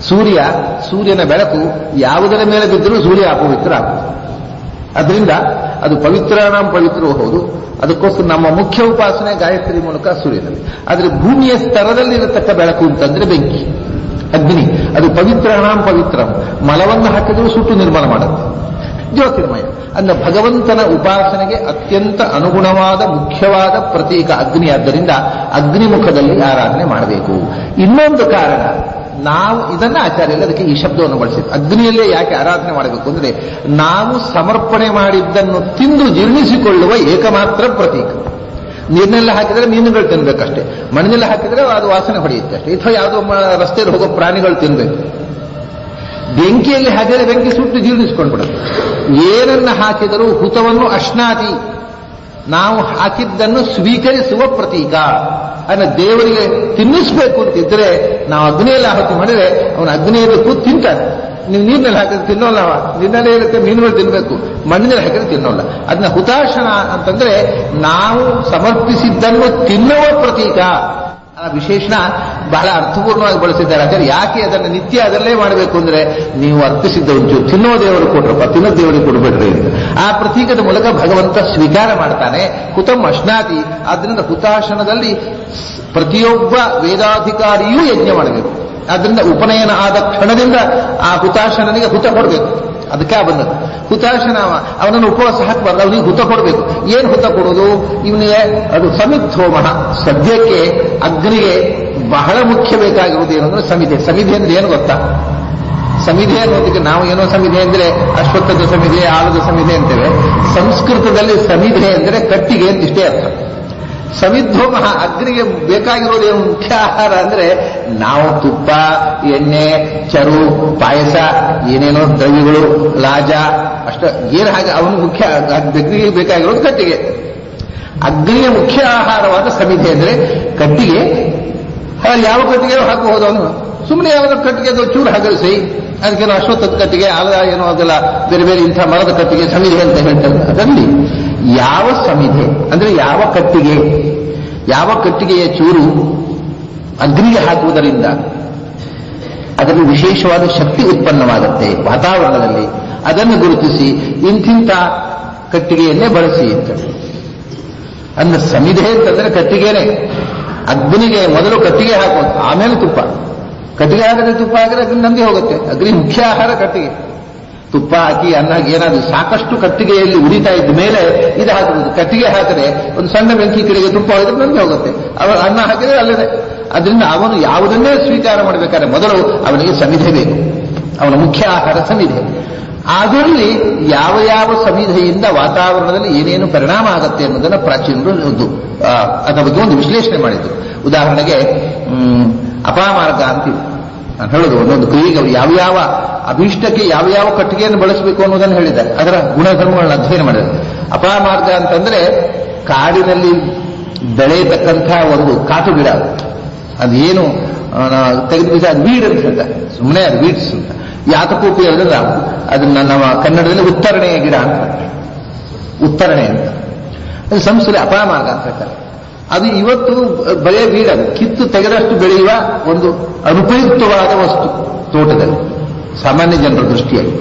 A: ಸೂರ್ಯನ ಬೆಳಕು ಯಾವುದರ ಮೇಲೆ ಬಿದ್ದರೂ ಸೂರ್ಯ ಅಪವಿತ್ರ ಆಗುವುದು. ಅದರಿಂದ ಅದು ಪವಿತ್ರಾಣಾಂ ಪವಿತ್ರವೂ ಹೌದು. ಅದಕ್ಕೋಸ್ಕರ ನಮ್ಮ ಮುಖ್ಯ ಉಪಾಸನೆ ಗಾಯತ್ರಿ ಮೂಲಕ ಸೂರ್ಯನಲ್ಲಿ. ಆದರೆ ಭೂಮಿಯ ಸ್ತರದಲ್ಲಿ ಇರತಕ್ಕ ಬೆಳಕು ಅಂತಂದ್ರೆ ಬೆಂಕಿ, ಅಗ್ನಿ. ಅದು ಪವಿತ್ರಾಣಾಂ ಪವಿತ್ರಂ, ಮಲವನ್ನು ಹಾಕಿದರೂ ಸುಟ್ಟು ನಿರ್ಮಲ ಮಾಡುತ್ತೆ. ಜ್ಯೋತಿರ್ಮಯ ಅಂದ್ರೆ ಭಗವಂತನ ಉಪಾಸನೆಗೆ ಅತ್ಯಂತ ಅನುಗುಣವಾದ ಮುಖ್ಯವಾದ ಪ್ರತೀಕ ಅಗ್ನಿ. ಆದ್ದರಿಂದ ಅಗ್ನಿಮುಖದಲ್ಲಿ ಆರಾಧನೆ ಮಾಡಬೇಕು. ಇನ್ನೊಂದು ಕಾರಣ, ನಾವು ಇದನ್ನ ಆಚಾರ್ಯಲ್ಲ ಅದಕ್ಕೆ ಈ ಶಬ್ದವನ್ನು ಬಳಸಿದ್ದು. ಅಗ್ನಿಯಲ್ಲೇ ಯಾಕೆ ಆರಾಧನೆ ಮಾಡಬೇಕು ಅಂದ್ರೆ, ನಾವು ಸಮರ್ಪಣೆ ಮಾಡಿದ್ದನ್ನು ತಿಂದು ಜೀರ್ಣಿಸಿಕೊಳ್ಳುವ ಏಕಮಾತ್ರ ಪ್ರತೀಕ. ನೀರಿನೆಲ್ಲ ಹಾಕಿದರೆ ಮೀನುಗಳು ತಿನ್ಬೇಕಷ್ಟೇ, ಮಣ್ಣಿನೆಲ್ಲ ಹಾಕಿದರೆ ಅದು ವಾಸನೆ ಹೊಡೆಯುತ್ತೆ ಅಷ್ಟೇ. ಅಥವಾ ಯಾವುದೋ ರಸ್ತೆಯಲ್ಲಿ ಹೋಗೋ ಪ್ರಾಣಿಗಳು ತಿನ್ಬೇಕು. ಬೆಂಕಿಯಲ್ಲಿ ಹಾಕಿದರೆ ಬೆಂಕಿ ಸುಟ್ಟು ಜೀರ್ಣಿಸಿಕೊಂಡ್ಬಿಡುತ್ತೆ. ಏನನ್ನ ಹಾಕಿದರೂ ಹುತವನ್ನು ಅಶ್ನಾತಿ, ನಾವು ಹಾಕಿದ್ದನ್ನು ಸ್ವೀಕರಿಸುವ ಪ್ರತೀಕ. ಅದನ್ನ ದೇವರಿಗೆ ತಿನ್ನಿಸ್ಬೇಕು ಅಂತಿದ್ರೆ ನಾವು ಅಗ್ನಿಯಲ್ಲಿ ಆಹುತಿ ಮಾಡಿದ್ರೆ ಅವನು ಅಗ್ನಿಯಲ್ಲಿ ಕೂತು ತಿಂತಾನೆ. ನೀವು ನೀರಿನಲ್ಲಿ ಹಾಕಿದ್ರೆ ತಿನ್ನೋಲ್ಲ, ನೀರಿನಲ್ಲೇ ಇರುತ್ತೆ, ಮೀನುಗಳು ತಿನ್ನಬೇಕು. ಮಣ್ಣಿನಲ್ಲಿ ಹಾಕಿದ್ರೆ ತಿನ್ನೋಲ್ಲ. ಅದನ್ನ ಹುತಾಶನ ಅಂತಂದ್ರೆ ನಾವು ಸಮರ್ಪಿಸಿದ್ದನ್ನು ತಿನ್ನುವ ಪ್ರತೀಕ. ಆ ವಿಶೇಷಣ ಬಹಳ ಅರ್ಥಪೂರ್ಣವಾಗಿ ಬಳಸಿದ್ದಾರೆ ಆಚಾರ್ಯ. ಯಾಕೆ ಅದನ್ನು ನಿತ್ಯ ಅದರಲ್ಲೇ ಮಾಡಬೇಕು ಅಂದ್ರೆ, ನೀವು ಅರ್ಪಿಸಿದ್ದ ಒಂಚೂರು ತಿನ್ನೋ ದೇವರು ಕೊಟ್ರಪ್ಪ, ತಿನ್ನೋ ದೇವರಿಗೆ ಕೊಡಬೇಡ್ರಿ ಅಂತ. ಆ ಪ್ರತೀಕದ ಮೂಲಕ ಭಗವಂತ ಸ್ವೀಕಾರ ಮಾಡ್ತಾನೆ. ಹುತಂ ಅಶ್ನಾತಿ. ಆದ್ದರಿಂದ ಹುತಾಶನದಲ್ಲಿ ಪ್ರತಿಯೊಬ್ಬ ವೇದಾಧಿಕಾರಿಯೂ ಯಜ್ಞ ಮಾಡಬೇಕು. ಆದ್ದರಿಂದ ಉಪನಯನ ಆದ ಕ್ಷಣದಿಂದ ಆ ಹುತಾಶನಿಗೆ ಹುತ ಕೊಡಬೇಕು. ಅದಕ್ಕೆ ಬಂದದ್ದು ಹುತಾಶನ. ಅವನನ್ನು ಉಪವಾಸ ಹಾಕಬಾರ್ದು, ಅವನಿಗೆ ಹುತ ಕೊಡಬೇಕು. ಏನು ಹುತ ಕೊಡೋದು ಇವನಿಗೆ? ಅದು ಸಮಿಧೋಮಃ. ಸದ್ಯಕ್ಕೆ ಅಗ್ನಿಗೆ ಬಹಳ ಮುಖ್ಯ ಬೇಕಾಗಿರುವುದು ಏನಂದ್ರೆ ಸಮಿಧೆ. ಸಮಿಧೆ ಅಂದ್ರೆ ಏನು ಗೊತ್ತಾ? ಸಮಿಧೆ ಅನ್ನೋದಕ್ಕೆ ನಾವು ಏನೋ ಸಮಿಧೆ ಅಂದ್ರೆ ಅಶ್ವತ್ಥದ ಸಮಿಧೆ, ಆಲದ ಸಮಿಧೆ ಅಂತೇವೆ. ಸಂಸ್ಕೃತದಲ್ಲಿ ಸಮಿಧೆ ಅಂದ್ರೆ ಕಟ್ಟಿಗೆ ಅಂತ ಇಷ್ಟೇ ಅರ್ಥ. ಸಮಿಧೋಮಃ, ಅಗ್ನಿಗೆ ಬೇಕಾಗಿರೋದು ಏನು ಮುಖ್ಯ ಆಹಾರ ಅಂದ್ರೆ, ನಾವು ತುಪ್ಪ, ಎಣ್ಣೆ, ಚರು, ಪಾಯಸ, ಏನೇನೋ ದ್ರವ್ಯಗಳು, ಲಾಜ ಅಷ್ಟ ಏನು ಹಾಗೆ ಅವನು ಮುಖ್ಯ. ಅಗ್ನಿಗೆ ಬೇಕಾಗಿರೋದು ಕಟ್ಟಿಗೆ. ಅಗ್ನಿಯ ಮುಖ್ಯ ಆಹಾರವಾದ ಸಮಿಧೆ ಅಂದ್ರೆ ಕಟ್ಟಿಗೆ. ಯಾವ ಕಟ್ಟಿಗೆ ಹಾಕಬಹುದು ಅವನು? ಸುಮ್ಮನೆ ಯಾವ್ದು ಕಟ್ಟಿಗೆ ಚೂರು ಹಗಲಿಸಿ ಅದಕ್ಕೇನೋ ಅಶ್ವತ್ಥದ ಕಟ್ಟಿಗೆ, ಆಲದ ಏನೋ ಅದೆಲ್ಲ ಬೇರೆ ಬೇರೆ ಇಂಥ ಮರದ ಕಟ್ಟಿಗೆ ಸಮಿಧೆ ಅಂತ ಹೇಳ್ತಾರೆ. ಅದರಲ್ಲಿ ಯಾವ ಸಮಿಧೆ ಅಂದ್ರೆ ಯಾವ ಕಟ್ಟಿಗೆಯ ಚೂರು ಅಗ್ನಿಗೆ ಹಾಕುವುದರಿಂದ ಅದರಲ್ಲಿ ವಿಶೇಷವಾದ ಶಕ್ತಿ ಉತ್ಪನ್ನವಾಗುತ್ತೆ ವಾತಾವರಣದಲ್ಲಿ. ಅದನ್ನು ಗುರುತಿಸಿ ಇಂತಿಂಥ ಕಟ್ಟಿಗೆಯನ್ನೇ ಬಳಸಿ ಅಂತ. ಅಂದ್ರೆ ಸಮಿಧೆ ಅಂತಂದ್ರೆ ಕಟ್ಟಿಗೆನೇ. ಅಗ್ನಿಗೆ ಮೊದಲು ಕಟ್ಟಿಗೆ ಹಾಕೋದು, ಆಮೇಲೆ ತುಪ್ಪ. ಕಟ್ಟಿಗೆ ಹಾಕಿದ್ರೆ ತುಪ್ಪ ಹಾಕಿದ್ರೆ ಅಗ್ನಿ ನಂದಿ ಹೋಗುತ್ತೆ. ಅಗ್ನಿ ಮುಖ್ಯ ಆಹಾರ ಕಟ್ಟಿಗೆ. ತುಪ್ಪ ಹಾಕಿ ಅನ್ನ ಹಾಕಿ ಏನಾದ್ರು ಸಾಕಷ್ಟು ಕಟ್ಟಿಗೆಯಲ್ಲಿ ಉರಿತಾ ಇದ್ದ ಮೇಲೆ ಇದು ಹಾಕಬಹುದು. ಕಟ್ಟಿಗೆ ಹಾಕಿದ್ರೆ ಒಂದು ಸಣ್ಣ ಬೆಂಕಿ ಕಡೆಗೆ ತುಪ್ಪ ಹೋಗಿದ್ರೆ ನಂದಿ ಹೋಗುತ್ತೆ. ಅನ್ನ ಹಾಕಿದ್ರೆ ಅಲ್ಲದೆ. ಅದರಿಂದ ಅವನು ಯಾವುದನ್ನೇ ಸ್ವೀಕಾರ ಮಾಡಬೇಕಾದ್ರೆ ಮೊದಲು ಅವನಿಗೆ ಸಮಿಧೆ ಬೇಕು. ಅವನ ಮುಖ್ಯ ಆಹಾರ ಸಮಿಧೆ. ಅದರಲ್ಲಿ ಯಾವ ಯಾವ ಸಮಿಧೆಯಿಂದ ವಾತಾವರಣದಲ್ಲಿ ಏನೇನು ಪರಿಣಾಮ ಆಗುತ್ತೆ ಅನ್ನೋದನ್ನು ಪ್ರಾಚೀನರು ಅದರ ಬಗ್ಗೆ ಒಂದು ವಿಶ್ಲೇಷಣೆ ಮಾಡಿದ್ರು. ಉದಾಹರಣೆಗೆ ಅಪಾಮಾರ್ಗ ಅಂತೀವಿ ನಾನು ಹೇಳೋದು. ಒಂದೊಂದು ಕ್ರಿಯೆಗೆ ಯಾವ್ಯಾವ ಅಭೀಷ್ಟಕ್ಕೆ ಯಾವ ಕಟ್ಟಿಗೆಯನ್ನು ಬಳಸಬೇಕು ಅನ್ನೋದನ್ನು ಹೇಳಿದ್ದಾರೆ. ಅದರ ಗುಣಧರ್ಮಗಳನ್ನ ಅಧ್ಯಯನ ಮಾಡಿದ್ದಾರೆ. ಅಪಾಮಾರ್ಗ ಅಂತಂದ್ರೆ ಕಾಡಿನಲ್ಲಿ ಬೆಳೆಯತಕ್ಕಂಥ ಒಂದು ಕಾಟು ಗಿಡ. ಅದೇನು ತೆಗೆದು ಅದು ವೀಡ್ ಅಂತ ಹೇಳ್ತಾರೆ, ಸುಮ್ಮನೆ ಅದು ವೀಡ್ಸ್ ಅಂತ. ಯಾತಕ್ಕೂ ಉಪಯೋಗ ಅದನ್ನ ನಮ್ಮ ಕನ್ನಡದಲ್ಲಿ ಉತ್ತರಣೆಯ ಗಿಡ ಅಂತ, ಉತ್ತರಣೆ ಅಂತ. ಅದು ಸಂಸ್ಥೆ ಅಪಾಮಾರ್ಗ ಅಂತ ಹೇಳ್ತಾರೆ. ಅದು ಇವತ್ತು ಬರೇ ವೀಡ್, ಅದು ಕಿತ್ತು ತೆಗೆದಷ್ಟು ಬೆಳೆಯುವ ಒಂದು ಅನುಪಯುಕ್ತವಾದ ವಸ್ತು ತೋಟದಲ್ಲಿ ಸಾಮಾನ್ಯ ಜನರ ದೃಷ್ಟಿಯಲ್ಲಿ.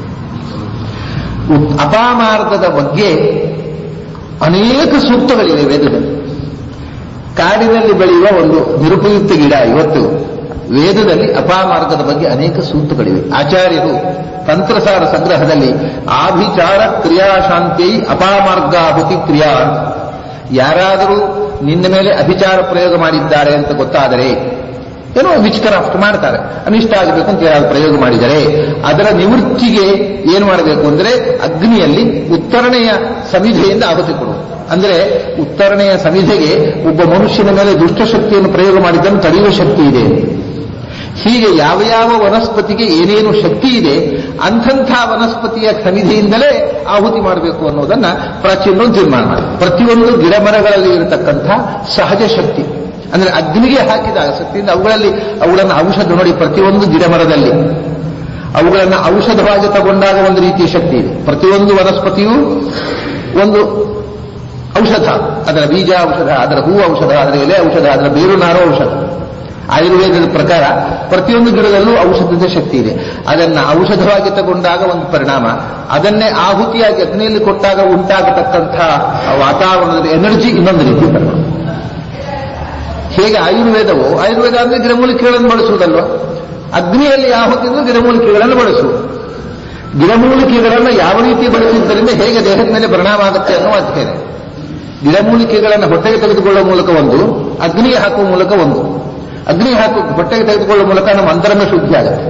A: ಅಪಾಮಾರ್ಗದ ಬಗ್ಗೆ ಅನೇಕ ಸೂಕ್ತಗಳಿವೆ ವೇದದಲ್ಲಿ. ಕಾಡಿನಲ್ಲಿ ಬೆಳೆಯುವ ಒಂದು ನಿರುಪಯುಕ್ತ ಗಿಡ ಇವತ್ತು ವೇದದಲ್ಲಿ ಅಪಾಮಾರ್ಗದ ಬಗ್ಗೆ ಅನೇಕ ಸೂಕ್ತಗಳಿವೆ. ಆಚಾರ್ಯರು ತಂತ್ರಸಾರ ಸಂಗ್ರಹದಲ್ಲಿ ಆಭಿಚಾರ ಕ್ರಿಯಾಶಾಂತಿ ಅಪಾಮಾರ್ಗಾಹುತಿ ಕ್ರಿಯಾ, ಯಾರಾದರೂ ನಿನ್ನ ಮೇಲೆ ಅಭಿಚಾರ ಪ್ರಯೋಗ ಮಾಡಿದ್ದಾರೆ ಅಂತ ಗೊತ್ತಾದರೆ, ಏನೋ ವಿಚ್ಕರಾಫ್ಟ್ ಮಾಡ್ತಾರೆ, ಅನಿಷ್ಟ ಆಗಬೇಕು ಅಂತ ಯಾರು ಪ್ರಯೋಗ ಮಾಡಿದರೆ ಅದರ ನಿವೃತ್ತಿಗೆ ಏನು ಮಾಡಬೇಕು ಅಂದರೆ ಅಗ್ನಿಯಲ್ಲಿ ಉತ್ತರಣೆಯ ಸಮಿಧೆಯಿಂದ ಆಹುತಿ ಕೊಡುವುದು. ಅಂದರೆ ಉತ್ತರಣೆಯ ಸಮಿಧೆಗೆ ಒಬ್ಬ ಮನುಷ್ಯನ ಮೇಲೆ ದುಷ್ಟಶಕ್ತಿಯನ್ನು ಪ್ರಯೋಗ ಮಾಡಿದ್ದನ್ನು ತಡೆಯುವ ಶಕ್ತಿ ಇದೆ. ಹೀಗೆ ಯಾವ ಯಾವ ವನಸ್ಪತಿಗೆ ಏನೇನು ಶಕ್ತಿ ಇದೆ ಅಂಥ ವನಸ್ಪತಿಯ ಸಮಿಧೆಯಿಂದಲೇ ಆಹುತಿ ಮಾಡಬೇಕು ಅನ್ನೋದನ್ನ ಪ್ರಾಚೀನರು ತೀರ್ಮಾನ ಮಾಡಿ. ಪ್ರತಿಯೊಂದು ಗಿಡ ಮರಗಳಲ್ಲಿ ಇರತಕ್ಕಂಥ ಸಹಜ ಶಕ್ತಿ, ಅಂದ್ರೆ ಅಗ್ನಿಗೆ ಹಾಕಿದ ಶಕ್ತಿಯಿಂದ ಅವುಗಳನ್ನು ಔಷಧ ನೋಡಿ. ಪ್ರತಿಯೊಂದು ಗಿಡ ಮರದಲ್ಲಿ ಅವುಗಳನ್ನು ಔಷಧವಾಗಿ ತಗೊಂಡಾಗ ಒಂದು ರೀತಿಯ ಶಕ್ತಿ ಇದೆ. ಪ್ರತಿಯೊಂದು ವನಸ್ಪತಿಯೂ ಒಂದು ಔಷಧ, ಅದರ ಬೀಜ ಔಷಧ, ಅದರ ಹೂ ಔಷಧ, ಅದರ ಎಲೆ ಔಷಧ, ಅದರ ಬೇರು ನಾರು ಔಷಧ. ಆಯುರ್ವೇದದ ಪ್ರಕಾರ ಪ್ರತಿಯೊಂದು ಗಿಡದಲ್ಲೂ ಔಷಧದ ಶಕ್ತಿ ಇದೆ. ಅದನ್ನ ಔಷಧವಾಗಿ ತಗೊಂಡಾಗ ಒಂದು ಪರಿಣಾಮ, ಅದನ್ನೇ ಆಹುತಿಯಾಗಿ ಅಗ್ನಿಯಲ್ಲಿ ಕೊಟ್ಟಾಗ ಉಂಟಾಗತಕ್ಕಂಥ ವಾತಾವರಣದ ಎನರ್ಜಿ ಇನ್ನೊಂದು ರೀತಿ ಪರಿಣಾಮ. ಹೇಗೆ ಆಯುರ್ವೇದ ಅಂದ್ರೆ ಗಿಡಮೂಲಿಕೆಗಳನ್ನು ಬಳಸುವುದಲ್ವ, ಅಗ್ನಿಯಲ್ಲಿ ಆಹುತಿಯನ್ನು ಗಿಡಮೂಲಿಕೆಗಳನ್ನು ಬಳಸುವುದು. ಗಿಡಮೂಲಿಕೆಗಳನ್ನು ಯಾವ ರೀತಿ ಬಳಸಿದ್ದರಿಂದ ಹೇಗೆ ದೇಹದ ಮೇಲೆ ಪರಿಣಾಮ ಆಗುತ್ತೆ ಅನ್ನೋ ಅಧ್ಯಯನ. ಗಿಡಮೂಲಿಕೆಗಳನ್ನು ಹೊಟ್ಟೆಗೆ ತೆಗೆದುಕೊಳ್ಳುವ ಮೂಲಕ ಒಂದು, ಅಗ್ನಿಗೆ ಹಾಕುವ ಮೂಲಕ ಒಂದು. ಹೊಟ್ಟೆಗೆ ತೆಗೆದುಕೊಳ್ಳುವ ಮೂಲಕ ನಮ್ಮ ಅಂತರಂಗ ಶುದ್ಧಿ ಆಗುತ್ತೆ.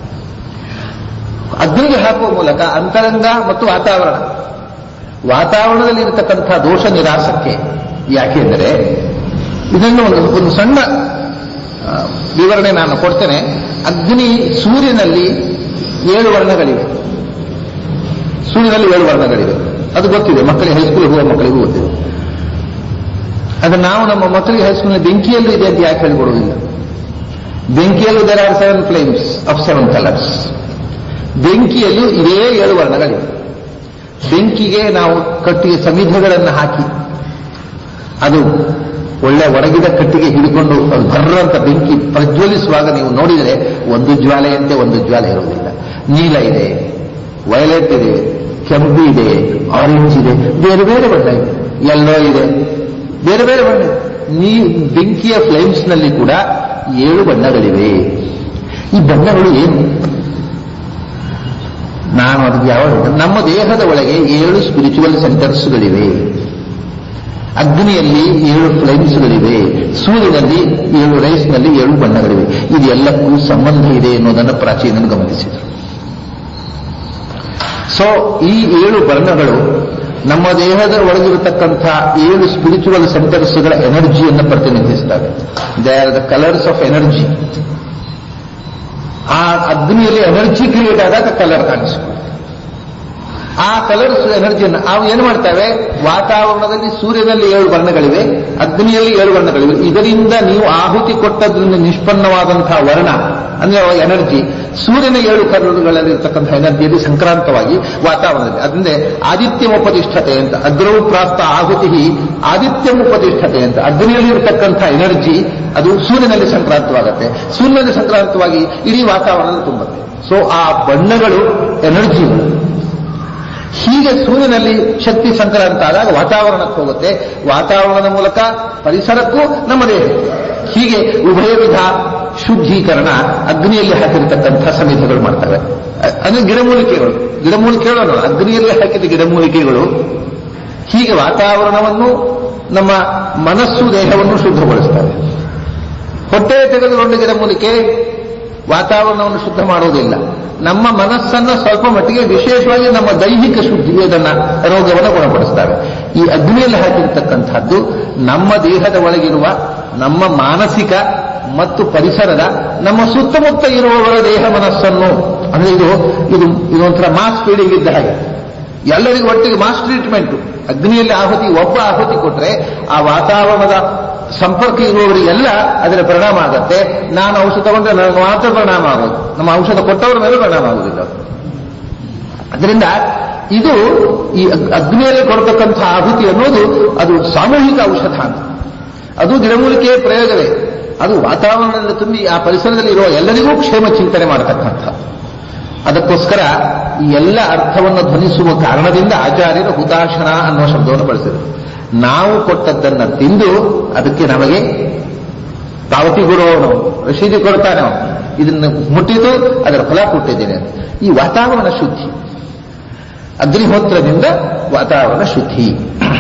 A: ಅಗ್ನಿಗೆ ಹಾಕುವ ಮೂಲಕ ಅಂತರಂಗ ಮತ್ತು ವಾತಾವರಣದಲ್ಲಿ ಇರತಕ್ಕಂಥ ದೋಷ ನಿರಾಸಕ್ಕೆ. ಯಾಕೆಂದರೆ ಇದನ್ನು ಒಂದು ಸಣ್ಣ ವಿವರಣೆ ನಾನು ಕೊಡ್ತೇನೆ. ಅಗ್ನಿ, ಸೂರ್ಯನಲ್ಲಿ 7 ವರ್ಣಗಳಿವೆ. ಸೂರ್ಯನಲ್ಲಿ 7 ವರ್ಣಗಳಿವೆ, ಅದು ಗೊತ್ತಿದೆ ಮಕ್ಕಳಿಗೆ, ಹೈಸ್ಕೂಲ್ ಹೋಗುವ ಮಕ್ಕಳಿಗೂ ಗೊತ್ತಿದೆ. ಅದು ನಾವು ನಮ್ಮ ಮಕ್ಕಳಿಗೆ ಹೈಸ್ಕೂಲ್ನ ಬೆಂಕಿಯಲ್ಲೂ ಇದೆ ಅಂತ ಯಾಕೆ ಹೇಳಿಕೊಡುವುದಿಲ್ಲ? ಬೆಂಕಿಯಲ್ಲೂ there are 7 flames of 7 colors. ಬೆಂಕಿಯಲ್ಲೂ ಇದೇ 7 ವರ್ಣಗಳಿವೆ. ಬೆಂಕಿಗೆ ನಾವು ಕಟ್ಟಿಗೆ ಸಮಿಧೆಗಳನ್ನು ಹಾಕಿ ಅದು ಒಳ್ಳೆ ಒಣಗಿದ ಕಟ್ಟಿಗೆ ಹಿಡಿಕೊಂಡು ಅದು ಭರ್ರಂತ ಬೆಂಕಿ ಪ್ರಜ್ವಲಿಸುವಾಗ ನೀವು ನೋಡಿದರೆ ಒಂದು ಜ್ವಾಲೆಯಂತೆ ಒಂದು ಜ್ವಾಲೆ ಇರುವುದಿಲ್ಲ. ನೀಲ ಇದೆ, ವೈಲೆಟ್ ಇದೆ, ಕೆಂಪು ಇದೆ, ಆರೆಂಜ್ ಇದೆ, ಬೇರೆ ಬೇರೆ ಬಣ್ಣ ಇದೆ, ಯೆಲ್ಲೋ ಇದೆ, ಬೇರೆ ಬೇರೆ ಬಣ್ಣ ಇದೆ. ಬೆಂಕಿಯ ಫ್ಲೇಮ್ಸ್ನಲ್ಲಿ ಕೂಡ 7 ಬಣ್ಣಗಳಿವೆ. ಈ ಬಣ್ಣಗಳು ಏನು? ನಾನು ಅದಕ್ಕೆ ಯಾವಾಗ ನಮ್ಮ ದೇಹದ ಒಳಗೆ 7 ಸ್ಪಿರಿಚುವಲ್ ಸೆಂಟರ್ಸ್ಗಳಿವೆ. ಅಗ್ನಿಯಲ್ಲಿ 7 ಫ್ಲೇಮ್ಸ್ಗಳಿವೆ. ಸೂರ್ಯನಲ್ಲಿ 7 ರೈಸ್ನಲ್ಲಿ 7 ಬಣ್ಣಗಳಿವೆ. ಇದೆಲ್ಲಕ್ಕೂ ಸಂಬಂಧ ಇದೆ ಎನ್ನುವುದನ್ನು ಪ್ರಾಚೀನರು ಗಮನಿಸಿದರು. ಸೊ ಈ 7 ಬಣ್ಣಗಳು ನಮ್ಮ ದೇಹದ ಒಳಗಿರತಕ್ಕಂಥ 7 ಸ್ಪಿರಿಚುವಲ್ ಸೆಂಟರ್ಸ್ಗಳ ಎನರ್ಜಿಯನ್ನು ಪ್ರತಿನಿಧಿಸುತ್ತವೆ. They are the colours of energy. ಆ ಅಗ್ನಿಯಲ್ಲಿ ಎನರ್ಜಿ ಕ್ರಿಯೇಟ್ ಆದಾಗ ಕಲರ್ ಕಾಣಿಸ್ಕೊಳ್ಳುತ್ತೆ. ಆ ಕಲರ್ಸ್ ಎನರ್ಜಿಯನ್ನು ಅವು ಏನು ಮಾಡ್ತವೆ? ವಾತಾವರಣದಲ್ಲಿ ಸೂರ್ಯನಲ್ಲಿ 7 ವರ್ಣಗಳಿವೆ, ಅಗ್ನಿಯಲ್ಲಿ 7 ವರ್ಣಗಳಿವೆ. ಇದರಿಂದ ನೀವು ಆಹುತಿ ಕೊಟ್ಟದ್ರಿಂದ ನಿಷ್ಪನ್ನವಾದಂತಹ ವರ್ಣ ಅಂದ್ರೆ ಎನರ್ಜಿ ಸೂರ್ಯನ 7 ಕಲರ್ಗಳಲ್ಲಿರ್ತಕ್ಕಂಥ ಎನರ್ಜಿಯಲ್ಲಿ ಸಂಕ್ರಾಂತವಾಗಿ ವಾತಾವರಣದಲ್ಲಿ, ಅದರಿಂದ ಆದಿತ್ಯಮುಪತಿಷ್ಠತೆ ಅಂತ, ಅಗ್ರವು ಪ್ರಾಪ್ತ ಆಹುತಿ ಆದಿತ್ಯಮುಪತಿಷ್ಠತೆ ಅಂತ. ಅಗ್ನಿಯಲ್ಲಿ ಇರತಕ್ಕಂಥ ಎನರ್ಜಿ ಅದು ಸೂರ್ಯನಲ್ಲಿ ಸಂಕ್ರಾಂತವಾಗುತ್ತೆ. ಸೂರ್ಯನಲ್ಲಿ ಸಂಕ್ರಾಂತವಾಗಿ ಇಡೀ ವಾತಾವರಣದಲ್ಲಿ ತುಂಬುತ್ತೆ. ಸೊ ಆ ಬಣ್ಣಗಳು ಎನರ್ಜಿಗಳು. ಹೀಗೆ ಸೂರ್ಯನಲ್ಲಿ ಶಕ್ತಿ ಸಂಕ್ರಾಂತ ಆದಾಗ ವಾತಾವರಣಕ್ಕೆ ಹೋಗುತ್ತೆ, ವಾತಾವರಣದ ಮೂಲಕ ಪರಿಸರಕ್ಕೂ ನಮ್ಮ ದೇಹ. ಹೀಗೆ ಉಭಯ ವಿಧ ಶುದ್ಧೀಕರಣ ಅಗ್ನಿಯಲ್ಲಿ ಹಾಕಿರತಕ್ಕಂಥ ಸಮಿತಿಗಳು ಮಾಡ್ತವೆ. ಅಂದ್ರೆ ಗಿಡಮೂಲಿಕೆಗಳು ಅಗ್ನಿಯಲ್ಲಿ ಹಾಕಿದ ಗಿಡಮೂಲಿಕೆಗಳು ಹೀಗೆ ವಾತಾವರಣವನ್ನು, ನಮ್ಮ ಮನಸ್ಸು, ದೇಹವನ್ನು ಶುದ್ಧಗೊಳಿಸ್ತವೆ. ಹೊಟ್ಟೆ ತೆಗೆದುಕೊಂಡ ಗಿಡಮೂಲಿಕೆ ವಾತಾವರಣವನ್ನು ಶುದ್ಧ ಮಾಡುವುದಿಲ್ಲ, ನಮ್ಮ ಮನಸ್ಸನ್ನು ಸ್ವಲ್ಪ ಮಟ್ಟಿಗೆ, ವಿಶೇಷವಾಗಿ ನಮ್ಮ ದೈಹಿಕ ಶುದ್ಧಿಯದನ್ನ ರೋಗವನ್ನು ಗುಣಪಡಿಸ್ತವೆ. ಈ ಅಗ್ನಿಯಲ್ಲಿ ಹಾಕಿರ್ತಕ್ಕಂಥದ್ದು ನಮ್ಮ ದೇಹದ ಒಳಗಿರುವ ನಮ್ಮ ಮಾನಸಿಕ ಮತ್ತು ಪರಿಸರದ, ನಮ್ಮ ಸುತ್ತಮುತ್ತ ಇರುವವರ ದೇಹ ಮನಸ್ಸನ್ನು, ಅಂದ್ರೆ ಇದೊಂಥರ ಮಾಸ್ ಫೀಡಿಂಗ್ ಇದ್ದ ಹಾಗೆ. ಎಲ್ಲರಿಗೂ ಒಟ್ಟಿಗೆ ಮಾಸ್ ಟ್ರೀಟ್ಮೆಂಟ್. ಅಗ್ನಿಯಲ್ಲಿ ಆಹುತಿ ಒಬ್ಬ ಆಹುತಿ ಕೊಟ್ರೆ ಆ ವಾತಾವರಣದ ಸಂಪರ್ಕ ಇರುವವರಿಗೆಲ್ಲ ಅದರ ಪರಿಣಾಮ ಆಗತ್ತೆ. ನಾನು ಔಷಧ ತಗೊಂಡ್ರೆ ನನಗೆ ಮಾತ್ರ ಪರಿಣಾಮ ಆಗೋದು, ನಮ್ಮ ಔಷಧ ಕೊಟ್ಟವರ ಮೇಲೆ ಪರಿಣಾಮ ಆಗುವುದಿಲ್ಲ. ಅದರಿಂದ ಇದು ಈ ಅಗ್ನಿಯಲ್ಲಿ ಕೊಡ್ತಕ್ಕಂಥ ಆಹುತಿ ಅನ್ನೋದು ಅದು ಸಾಮೂಹಿಕ ಔಷಧ ಅಂತ. ಅದು ಗಿಡಮೂಲಿಕೆಯ ಪ್ರಯೋಗವೇ. ಅದು ವಾತಾವರಣದಲ್ಲಿ ತುಂಬಿ ಆ ಪರಿಸರದಲ್ಲಿ ಇರುವ ಎಲ್ಲರಿಗೂ ಕ್ಷೇಮ ಚಿಂತನೆ ಮಾಡತಕ್ಕಂಥ. ಅದಕ್ಕೋಸ್ಕರ ಈ ಎಲ್ಲ ಅರ್ಥವನ್ನು ಧ್ವನಿಸುವ ಕಾರಣದಿಂದ ಆಚಾರ್ಯರು ಹುತಾಶನ ಅನ್ನುವ ಶಬ್ದವನ್ನು ಬಳಸಿದರು. ನಾವು ಕೊಟ್ಟದ್ದನ್ನು ತಿಂದು ಅದಕ್ಕೆ ನಮಗೆ ಪಾವತಿ ಕೊಡುವವನು, ರಶೀದಿ ಕೊಡ್ತಾನೆ, ಇದನ್ನು ಮುಟ್ಟಿತು ಅದರ ಫಲ ಕೊಟ್ಟಿದ್ದೇನೆ. ಈ ವಾತಾವರಣ ಶುದ್ಧಿ, ಅಗ್ನಿಹೋತ್ರದಿಂದ ವಾತಾವರಣ ಶುದ್ಧಿ.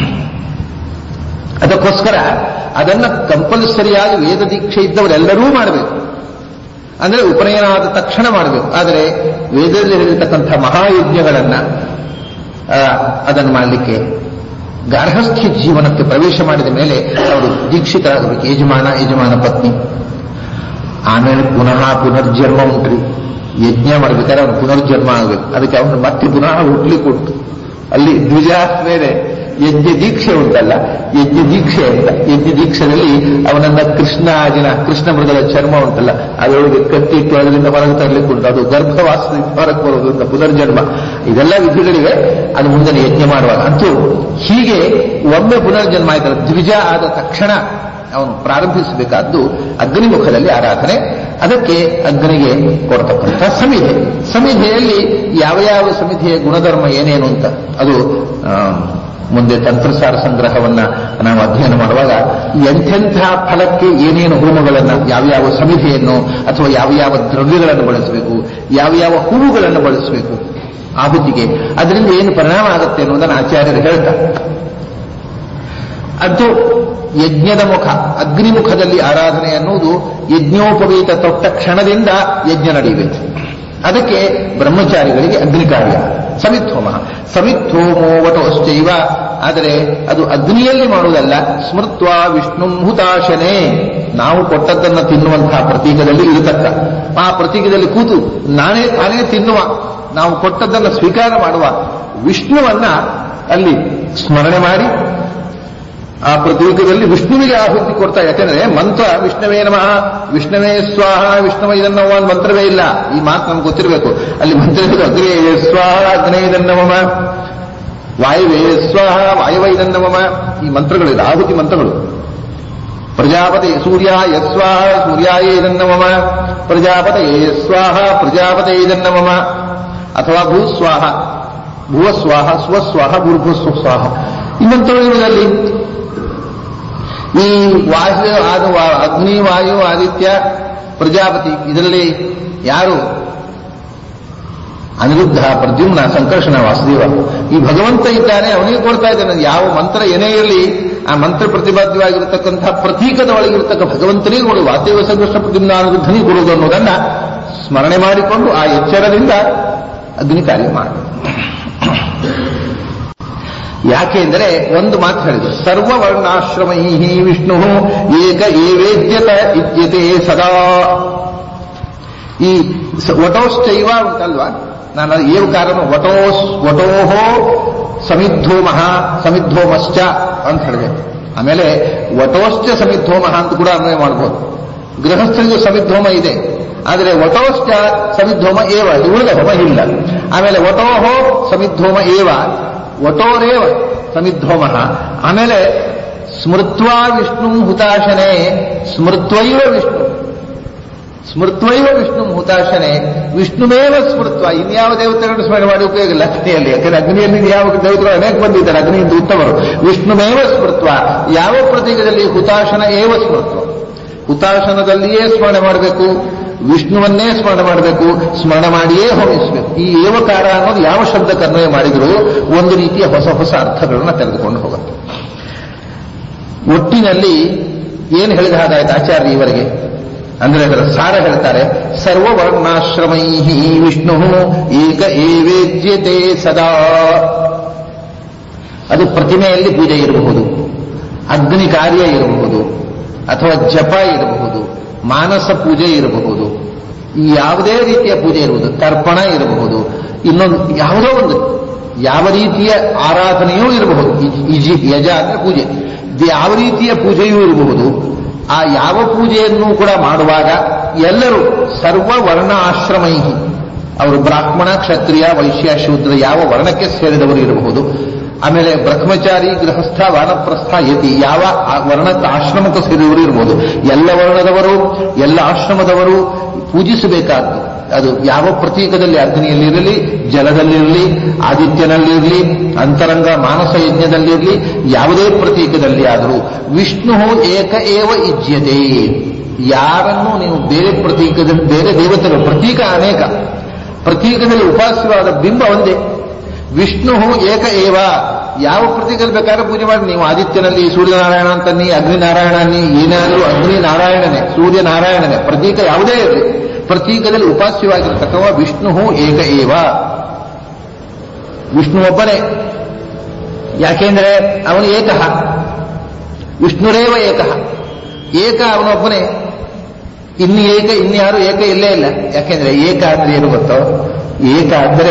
A: ಅದಕ್ಕೋಸ್ಕರ ಅದನ್ನ ಕಂಪಲ್ಸರಿಯಾಗಿ ವೇದ ದೀಕ್ಷೆ ಇದ್ದವರೆಲ್ಲರೂ ಮಾಡಬೇಕು. ಅಂದರೆ ಉಪನಯನ ಆದ ತಕ್ಷಣ ಮಾಡಬೇಕು. ಆದರೆ ವೇದದಲ್ಲಿ ಹೇಳಿರ್ತಕ್ಕಂಥ ಮಹಾಯಜ್ಞಗಳನ್ನ ಅದನ್ನು ಮಾಡಲಿಕ್ಕೆ ಗಾರ್ಹಸ್ಥ್ಯ ಜೀವನಕ್ಕೆ ಪ್ರವೇಶ ಮಾಡಿದ ಮೇಲೆ ಅವರು ದೀಕ್ಷಿತರಾಗಬೇಕು. ಯಜಮಾನ ಪತ್ನಿ. ಆಮೇಲೆ ಪುನಃ ಪುನರ್ಜನ್ಮ ಉಂಟ್ರಿ. ಯಜ್ಞ ಮಾಡಬೇಕಾದ್ರೆ ಅವನು ಪುನರ್ಜನ್ಮ ಆಗಬೇಕು. ಅದಕ್ಕೆ ಅವನು ಮತ್ತೆ ಪುನಃ ಹುಟ್ಲಿಕ್ಕೆ ಕೊಟ್ಟು ಅಲ್ಲಿ ದ್ವಿಜ ಮೇಲೆ ಯಜ್ಞ ದೀಕ್ಷೆ ಉಂಟಲ್ಲ, ಯಜ್ಞ ದೀಕ್ಷೆ ಅಂತ. ಯಜ್ಞ ದೀಕ್ಷೆಯಲ್ಲಿ ಅವನನ್ನ ಕೃಷ್ಣ ಮೃಗದ ಚರ್ಮ ಉಂಟಲ್ಲ, ಅದರೊಳಗೆ ಕಟ್ಟಿಟ್ಟು ಅದರಿಂದ ಹೊರಗೆ ತರಲಿಕ್ಕೆ ಉಂಟು. ಅದು ಗರ್ಭವಾಸದಿಂದ ಹೊರಗೆ ಬರೋದ್ರಿಂದ ಪುನರ್ಜನ್ಮ. ಇದೆಲ್ಲ ವಿಧಿಗಳಿವೆ. ಅದು ಮುಂದೆ ಯಜ್ಞ ಮಾಡುವಾಗ ಅಂತೂ ಹೀಗೆ ಒಮ್ಮೆ ಪುನರ್ಜನ್ಮ ಆಯ್ತಲ್ಲ, ದ್ವಿಜ ಆದ ತಕ್ಷಣ ಅವನು ಪ್ರಾರಂಭಿಸಬೇಕಾದ್ದು ಅಗ್ನಿಮುಖದಲ್ಲಿ ಆರಾಧನೆ. ಅದಕ್ಕೆ ಅಗ್ನಿಗೆ ಕೊಡ್ತಕ್ಕಂಥ ಸಮಿಧೆ. ಸಮಿಧೆಯಲ್ಲಿ ಯಾವ ಯಾವ ಸಮಿಧೆಯ ಗುಣಧರ್ಮ ಏನೇನು ಅಂತ ಅದು ಮುಂದೆ ತಂತ್ರಸಾರ ಸಂಗ್ರಹವನ್ನ ನಾವು ಅಧ್ಯಯನ ಮಾಡುವಾಗ ಎಂಥೆಂಥ ಫಲಕ್ಕೆ ಏನೇನು ಹೋಮಗಳನ್ನು, ಯಾವ್ಯಾವ ಸಮಿಧೆಯನ್ನು ಅಥವಾ ಯಾವ ದ್ರವ್ಯಗಳನ್ನು ಬಳಸಬೇಕು, ಯಾವ ಹೂವುಗಳನ್ನು ಬಳಸಬೇಕು ಆಹುತಿಗೆ, ಅದರಿಂದ ಏನು ಪರಿಣಾಮ ಆಗುತ್ತೆ ಅನ್ನೋದನ್ನು ಆಚಾರ್ಯರು ಹೇಳ್ತಾರೆ. ಅದು ಯಜ್ಞದ ಮುಖ, ಅಗ್ನಿಮುಖದಲ್ಲಿ ಆರಾಧನೆ ಅನ್ನುವುದು ಯಜ್ಞೋಪವೀತ ತೊಟ್ಟ ಕ್ಷಣದಿಂದ ಯಜ್ಞ ನಡೆಯಬೇಕು. ಅದಕ್ಕೆ ಬ್ರಹ್ಮಚಾರಿಗಳಿಗೆ ಅಗ್ನಿ ಕಾರ್ಯ. ಸಮಿತ್ಥೋಮೋ ವಟೋಶ್ಚೈವ. ಆದರೆ ಅದು ಅಗ್ನಿಯಲ್ಲಿ ಮಾಡುವುದಲ್ಲ. ಸ್ಮೃತ್ವ ವಿಷ್ಣುಂ ಹುತಾಶನೇ. ನಾವು ಕೊಟ್ಟದ್ದನ್ನು ತಿನ್ನುವಂತಹ ಪ್ರತೀಕದಲ್ಲಿ ಇರತಕ್ಕ ಆ ಪ್ರತೀಕದಲ್ಲಿ ಕೂತು ತಾನೇ ತಿನ್ನುವ, ನಾವು ಕೊಟ್ಟದ್ದನ್ನು ಸ್ವೀಕಾರ ಮಾಡುವ ವಿಷ್ಣುವನ್ನ ಅಲ್ಲಿ ಸ್ಮರಣೆ ಮಾಡಿ ಆ ಪ್ರತೀಕದಲ್ಲಿ ವಿಷ್ಣುವಿಗೆ ಆಹುತಿ ಕೊಡ್ತಾ. ಯಾಕೆಂದ್ರೆ ಮಂತ್ರ ವಿಷ್ಣುವೇ ನಮಃ, ವಿಷ್ಣುವೇ ಸ್ವಾಹ, ವಿಷ್ಣುವ ಇದನ್ನವ ಒಂದು ಮಂತ್ರವೇ ಇಲ್ಲ. ಈ ಮಾತು ನಮ್ಗೆ ಗೊತ್ತಿರಬೇಕು. ಅಲ್ಲಿ ಮಂತ್ರ ಅಗ್ನೇ ಸ್ವಾಹ ಅಗ್ನೇ ಇದನ್ನವಮ, ವಾಯುವೇ ಸ್ವಾಹ ವಾಯುವ ಇದನ್ನವಮ. ಈ ಮಂತ್ರಗಳಿಲ್ಲ, ಆಹುತಿ ಮಂತ್ರಗಳು. ಪ್ರಜಾಪತಿ ಸೂರ್ಯ ಯಸ್ವಾಹ ಸೂರ್ಯಾಯೇ ಇದನ್ನವಮ, ಪ್ರಜಾಪತೇ ಸ್ವಾಹ ಪ್ರಜಾಪತೇ ಇದನ್ನವಮ. ಅಥವಾ ಭೂಸ್ವಾಹ ಭುವಸ್ವಾಹ ಸ್ವಸ್ವಾಹ ಭೂರ್ಭುಸ್ವಾಹ. ಈ ಮಂತ್ರಗಳಲ್ಲಿ ಈ ಅಗ್ನಿ ವಾಯು ಆದಿತ್ಯ ಪ್ರಜಾಪತಿ ಇದರಲ್ಲಿ ಯಾರು ಅನಿರುದ್ಧ ಪ್ರದ್ಯುಮ್ನ ಸಂಕರ್ಷಣ ವಾಸುದೇವ ಈ ಭಗವಂತ ಇದ್ದಾನೆ, ಅವನಿಗೆ ಕೊಡ್ತಾ ಇದ್ದಾನೆ. ಯಾವ ಮಂತ್ರ ಏನೇ ಇರಲಿ ಆ ಮಂತ್ರ ಪ್ರತಿಪಾದ್ಯವಾಗಿರತಕ್ಕಂತಹ ಪ್ರತೀಕದ ಒಳಗಿರತಕ್ಕ ಭಗವಂತನಿಗೆ ಕೊಡು. ವಾಸುದೇವ ಸಂಕರ್ಷಣ ಪ್ರದ್ಯುಮ್ನ ಅನಿರುದ್ಧನಿಗೆ ಕೊಡುವುದು ಅನ್ನೋದನ್ನ ಸ್ಮರಣೆ ಮಾಡಿಕೊಂಡು ಆ ಎಚ್ಚರದಿಂದ ಅಗ್ನಿ ಕಾರ್ಯ ಮಾಡಬೇಕು. ಯಾಕೆ ಅಂದರೆ ಒಂದು ಮಾತು ಹೇಳಿದ್ರು, ಸರ್ವವರ್ಣಾಶ್ರಮೈ ವಿಷ್ಣು ಏಕ ಏವೇದ್ಯತ ಇದ್ಯತೆ ಸದಾ. ಈ ವಟೋಶ್ಚೈವ ಉಂಟಲ್ವಾ, ನಾನು ಏವ ಕಾರಣ ವಟೋಹೋ ಸಮಿದ್ಧೋಮಃ ಸಮಿದ್ಧೋಮಶ್ಚ ಅಂತ ಹೇಳಿದೆ. ಆಮೇಲೆ ವಟೋಶ್ಚ ಸಮಿದ್ಧೋಮಃ ಅಂತ ಕೂಡ ಅನ್ವಯ ಮಾಡಬಹುದು. ಗೃಹಸ್ಥರಿಗೂ ಸಮಿದ್ಧೋಮ ಇದೆ, ಆದರೆ ವಟೋಶ್ಚ ಸಮಿದ್ಧೋಮ ಏವ, ಉಳಿದ ಹೋಮ ಇಲ್ಲ. ಆಮೇಲೆ ವಟೋಹೋ ಸಮಿದ್ಧೋಮ ಏವ, ವಟೋರೇವ ಸಮಿದ್ಧೋಮಃ. ಆಮೇಲೆ ಸ್ಮೃತ್ವಾ ವಿಷ್ಣು ಹುತಾಶನೆ, ಸ್ಮೃತ್ವೈವ ವಿಷ್ಣು ಹುತಾಶನೆ, ವಿಷ್ಣುಮೇವ ಸ್ಮೃತ್ವ. ಇನ್ಯಾವ ದೇವತೆಗಳನ್ನು ಸ್ಮರಣೆ ಮಾಡಿ ಉಪಯೋಗ ಇಲ್ಲ ಅಗ್ನಿಯಲ್ಲಿ. ಯಾಕಂದ್ರೆ ಅಗ್ನಿಯಲ್ಲಿ ಯಾವ ದೇವತೆಗಳು ಅನೇಕ ಬಂದಿದ್ದಾರೆ, ಅಗ್ನಿಯಿಂದ ಉತ್ತಮರು. ವಿಷ್ಣುಮೇವ ಸ್ಮೃತ್ವ. ಯಾವ ಪ್ರತೀಕದಲ್ಲಿ ಹುತಾಶನ ಏವ ಸ್ಮೃತ್ವ, ಹುತಾಶನದಲ್ಲಿಯೇ ಸ್ಮರಣೆ ಮಾಡಬೇಕು, ವಿಷ್ಣುವನ್ನೇ ಸ್ಮರಣೆ ಮಾಡಬೇಕು, ಸ್ಮರಣೆ ಮಾಡಿಯೇ ಹೋಮಿಸಬೇಕು. ಈ ಏವಕಾರ ಅನ್ನೋದು ಯಾವ ಶಬ್ದಕ್ಕೆ ಅನ್ವಯ ಮಾಡಿದರೂ ಒಂದು ರೀತಿಯ ಹೊಸ ಹೊಸ ಅರ್ಥಗಳನ್ನು ತೆಗೆದುಕೊಂಡು ಹೋಗುತ್ತೆ. ಒಟ್ಟಿನಲ್ಲಿ ಏನು ಹೇಳಿದ ಹಾಗಾಯ್ತು ಆಚಾರ್ಯ ಇವರಿಗೆ ಅಂದ್ರೆ ಅದರ ಸಾರ ಹೇಳ್ತಾರೆ, ಸರ್ವವರ್ಣಾಶ್ರಮೈ ವಿಷ್ಣು ಏಕ ಏವೇದ್ಯತೆ ಸದಾ. ಅದು ಪ್ರತಿಮೆಯಲ್ಲಿ ಪೂಜೆ ಇರಬಹುದು, ಅಗ್ನಿ ಕಾರ್ಯ ಇರಬಹುದು, ಅಥವಾ ಜಪ ಇರಬಹುದು, ಮಾನಸ ಪೂಜೆ ಇರಬಹುದು, ಯಾವುದೇ ರೀತಿಯ ಪೂಜೆ ಇರಬಹುದು, ತರ್ಪಣ ಇರಬಹುದು, ಇನ್ನೊಂದು ಯಾವುದೋ ಒಂದು ಯಾವ ರೀತಿಯ ಆರಾಧನೆಯೂ ಇರಬಹುದು. ಯಜ ಅಂದ್ರೆ ಪೂಜೆ, ಯಾವ ರೀತಿಯ ಪೂಜೆಯೂ ಇರಬಹುದು. ಆ ಯಾವ ಪೂಜೆಯನ್ನು ಕೂಡ ಮಾಡುವಾಗ ಎಲ್ಲರೂ ಸರ್ವ ವರ್ಣ ಆಶ್ರಮೈ, ಅವರು ಬ್ರಾಹ್ಮಣ, ಕ್ಷತ್ರಿಯ, ವೈಶ್ಯ, ಶೂದ್ರ ಯಾವ ವರ್ಣಕ್ಕೆ ಸೇರಿದವರು ಇರಬಹುದು. ಆಮೇಲೆ ಬ್ರಹ್ಮಚಾರಿ, ಗೃಹಸ್ಥ, ವಾನಪ್ರಸ್ಥ, ಯತಿ ಯಾವ ವರ್ಣ ಆಶ್ರಮಕ್ಕೆ ಸೇರಿದವರು ಇರಬಹುದು. ಎಲ್ಲ ವರ್ಣದವರು, ಎಲ್ಲ ಆಶ್ರಮದವರು ಪೂಜಿಸಬೇಕಾದ್ದು ಅದು ಯಾವ ಪ್ರತೀಕದಲ್ಲಿ, ಅಗ್ನಿಯಲ್ಲಿರಲಿ, ಜಲದಲ್ಲಿರಲಿ, ಆದಿತ್ಯನಲ್ಲಿರಲಿ, ಅಂತರಂಗ ಮಾನಸ ಯಜ್ಞದಲ್ಲಿರಲಿ, ಯಾವುದೇ ಪ್ರತೀಕದಲ್ಲಿ ಆದರೂ ವಿಷ್ಣು ಏಕ ಏವ ಇಜ್ಯತೆ. ಯಾರನ್ನು ನೀವು ಬೇರೆ ಪ್ರತೀಕದಲ್ಲಿ, ಬೇರೆ ದೇವತೆಗಳು, ಪ್ರತೀಕ ಅನೇಕ, ಪ್ರತೀಕದಲ್ಲಿ ಉಪಾಸ್ಯವಾದ ಬಿಂಬ ಒಂದೇ. ವಿಷ್ಣು ಏಕ ಏವ. ಯಾವ ಪ್ರತೀಕದಲ್ಲಿ ಬೇಕಾದ್ರೆ ಪೂಜೆ ಮಾಡಿ. ನೀವು ಆದಿತ್ಯನಲ್ಲಿ ಸೂರ್ಯನಾರಾಯಣ ಅಂತನ್ನಿ, ಅಗ್ನಿನಾರಾಯಣ ಅನ್ನಿ, ಏನಾದರೂ ಅಗ್ನಿನಾರಾಯಣನೇ, ಸೂರ್ಯನಾರಾಯಣನೇ, ಪ್ರತೀಕ ಯಾವುದೇ ಇರಲಿ, ಪ್ರತೀಕದಲ್ಲಿ ಉಪಾಸ್ಯವಾಗಿರ್ತಕ್ಕವ ವಿಷ್ಣು ಏಕ ಏವ. ವಿಷ್ಣು ಒಬ್ಬನೇ. ಯಾಕೆಂದ್ರೆ ಅವನು ಏಕಃ, ವಿಷ್ಣುರೇವ ಏಕಃ. ಏಕ ಅವನೊಬ್ಬನೇ, ಇನ್ಯಾರು ಏಕ ಇಲ್ಲೇ ಇಲ್ಲ. ಯಾಕೆಂದ್ರೆ ಏಕ ಅಂದ್ರೆ ಏನು ಗೊತ್ತೋ? ಏಕ ಅಂದ್ರೆ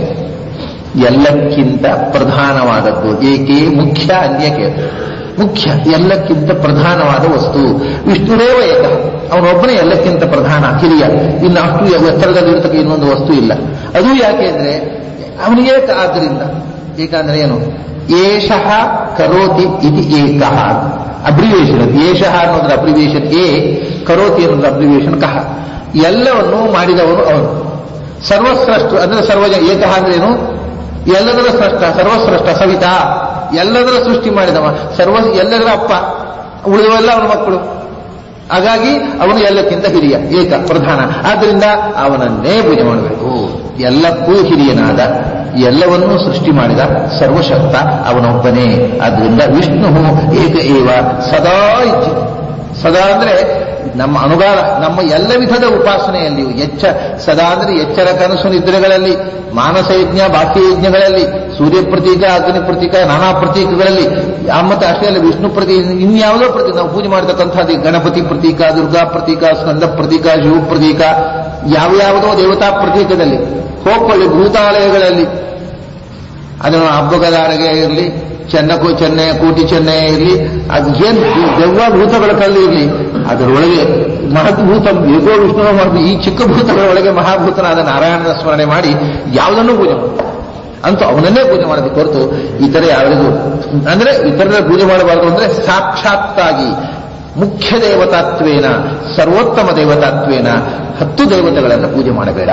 A: ಎಲ್ಲಕ್ಕಿಂತ ಪ್ರಧಾನವಾದದ್ದು. ಏಕೆ ಮುಖ್ಯ, ಅನ್ಯಕ್ಕೆ ಮುಖ್ಯ, ಎಲ್ಲಕ್ಕಿಂತ ಪ್ರಧಾನವಾದ ವಸ್ತು. ವಿಷ್ಣುರೇವ ಏಕ, ಅವನೊಬ್ಬನೇ ಎಲ್ಲಕ್ಕಿಂತ ಪ್ರಧಾನ, ಹಿರಿಯ. ಇನ್ನು ಅಷ್ಟು ಎತ್ತರದಲ್ಲಿರ್ತಕ್ಕ ಇನ್ನೊಂದು ವಸ್ತು ಇಲ್ಲ. ಅದು ಯಾಕೆ ಅಂದ್ರೆ ಅವನು ಏಕ. ಆದ್ದರಿಂದ ಏಕ ಅಂದ್ರೆ ಏನು? ಏಷಃ ಕರೋತಿ ಇತಿ ಏಕಃ, ಅಬ್ರಿವೇಶನ್. ಏಷಃ ಅನ್ನೋದ್ರ ಅಬ್ರಿವೇಶನ್ ಎ, ಕರೋತಿ ಅನ್ನೋದ್ರ ಅಬ್ರಿವೇಶನ್ ಕಹ. ಎಲ್ಲವನ್ನೂ ಮಾಡಿದವನು ಅವನು. ಸರ್ವಶ್ರೇಷ್ಠ ಅಂದ್ರೆ ಸರ್ವಜ. ಏಕಃ ಅಂದ್ರೆ ಏನು? ಎಲ್ಲದರ ಸ್ರಷ್ಟ, ಸರ್ವಶ್ರೇಷ್ಠ, ಸವಿತಾ, ಎಲ್ಲದರ ಸೃಷ್ಟಿ ಮಾಡಿದವ, ಎಲ್ಲದರ ಅಪ್ಪ, ಉಳಿದವೆಲ್ಲ ಅವನ ಮಕ್ಕಳು. ಹಾಗಾಗಿ ಅವನು ಎಲ್ಲಕ್ಕಿಂತ ಹಿರಿಯ, ಏಕ, ಪ್ರಧಾನ. ಆದ್ದರಿಂದ ಅವನನ್ನೇ ಪೂಜೆ ಮಾಡಬೇಕು. ಎಲ್ಲಕ್ಕೂ ಹಿರಿಯನಾದ, ಎಲ್ಲವನ್ನೂ ಸೃಷ್ಟಿ ಮಾಡಿದ ಸರ್ವಶಕ್ತ ಅವನೊಬ್ಬನೇ. ಆದ್ದರಿಂದ ವಿಷ್ಣು ಏಕ ಏವ ಸದಾ ಇಚ್ಛೆ. ಸದಾ ಅಂದ್ರೆ ನಮ್ಮ ಅನುಗಾಲ, ನಮ್ಮ ಎಲ್ಲ ವಿಧದ ಉಪಾಸನೆಯಲ್ಲಿಯೂ ಸದಾ ಅಂದ್ರೆ ಎಚ್ಚರ, ಕನಸು, ನಿದ್ರೆಗಳಲ್ಲಿ, ಮಾನಸ ಯಜ್ಞ, ಬಾಹ್ಯ ಯಜ್ಞಗಳಲ್ಲಿ, ಸೂರ್ಯ ಪ್ರತೀಕ, ಅಗ್ನಿ ಪ್ರತೀಕ, ನಾನಾ ಪ್ರತೀಕಗಳಲ್ಲಿ, ಮತ್ತೆ ಅಷ್ಟೇ ಅಲ್ಲ, ವಿಷ್ಣು ಪ್ರತೀಕ, ಇನ್ಯಾವುದೋ ಪ್ರತೀಕ ನಾವು ಪೂಜೆ ಮಾಡತಕ್ಕಂಥದ್ದು, ಗಣಪತಿ ಪ್ರತೀಕ, ದುರ್ಗಾ ಪ್ರತೀಕ, ಸ್ಕಂದ ಪ್ರತೀಕ, ಶಿವ ಪ್ರತೀಕ, ಯಾವ್ಯಾವುದೋ ದೇವತಾ ಪ್ರತೀಕದಲ್ಲಿ ಹೋಗ್ಕೊಳ್ಳಿ. ಭೂತಾಲಯಗಳಲ್ಲಿ ಅದನ್ನು ಹಬ್ಬಗದಾರಗೆ ಇರಲಿ, ಚೆನ್ನೈ ಕೋಟಿ ಚೆನ್ನೈ ಇರಲಿ, ಅದು ಏನು ದೆವ್ವ ಭೂತಗಳ ಕಲ್ಲಿ ಇರಲಿ, ಅದರೊಳಗೆ ಮಹದ್ಭೂತ ಏಕೋ ವಿಷ್ಣು ಮಾಡಿ, ಈ ಚಿಕ್ಕ ಭೂತಗಳ ಒಳಗೆ ಮಹಾಭೂತನಾದ ನಾರಾಯಣನ ಸ್ಮರಣೆ ಮಾಡಿ ಯಾವುದನ್ನೂ ಪೂಜೆ ಮಾಡಿ ಅಂತೂ ಅವನನ್ನೇ ಪೂಜೆ ಮಾಡಬೇಕು ಹೊರತು ಇತರ ಯಾರಿಗೂ ಅಂದ್ರೆ ಇತರರ ಪೂಜೆ ಮಾಡಬಾರದು. ಅಂದ್ರೆ ಸಾಕ್ಷಾತ್ತಾಗಿ ಮುಖ್ಯ ದೇವತಾತ್ವೇನ, ಸರ್ವೋತ್ತಮ ದೇವತಾತ್ವೇನ 10 ದೇವತೆಗಳನ್ನು ಪೂಜೆ ಮಾಡಬೇಡ.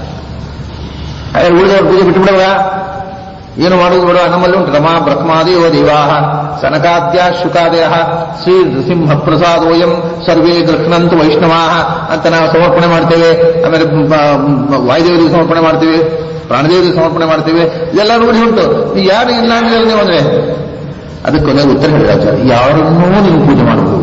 A: ಉಳಿದವರು ಪೂಜೆ ಬಿಟ್ಟುಬಿಡವ, ಏನು ಮಾಡುವುದು ಬೇಡ. ನಮ್ಮಲ್ಲಿ ಉಂಟು ರಮಾ ಬ್ರಹ್ಮಾದೇವ ದೇವಾಹ ಸನಕಾದ್ಯ ಶುಕಾದಯ ಶ್ರೀ ನೃಸಿಂಹ ಪ್ರಸಾದೋಯಂ ಸರ್ವೇ ಗೃಹ್ಣಂತು ವೈಷ್ಣವಾಹ ಅಂತ ನಾವು ಸಮರ್ಪಣೆ ಮಾಡ್ತೇವೆ. ಆಮೇಲೆ ವಾಯುದೇವರಿಗೆ ಸಮರ್ಪಣೆ ಮಾಡ್ತೇವೆ, ಪ್ರಾಣದೇವರಿಗೆ ಸಮರ್ಪಣೆ ಮಾಡ್ತೇವೆ. ಇದೆಲ್ಲ ರೂಢಿ ಉಂಟು. ಯಾರು ಇಲ್ಲ ಅಂದ್ರೆ ನೀವು ಅಂದ್ರೆ ಅದಕ್ಕೊಂದೇ ಉತ್ತರ ಹೇಳಿದ, ಯಾರನ್ನೂ ನೀವು ಪೂಜೆ ಮಾಡಬಹುದು.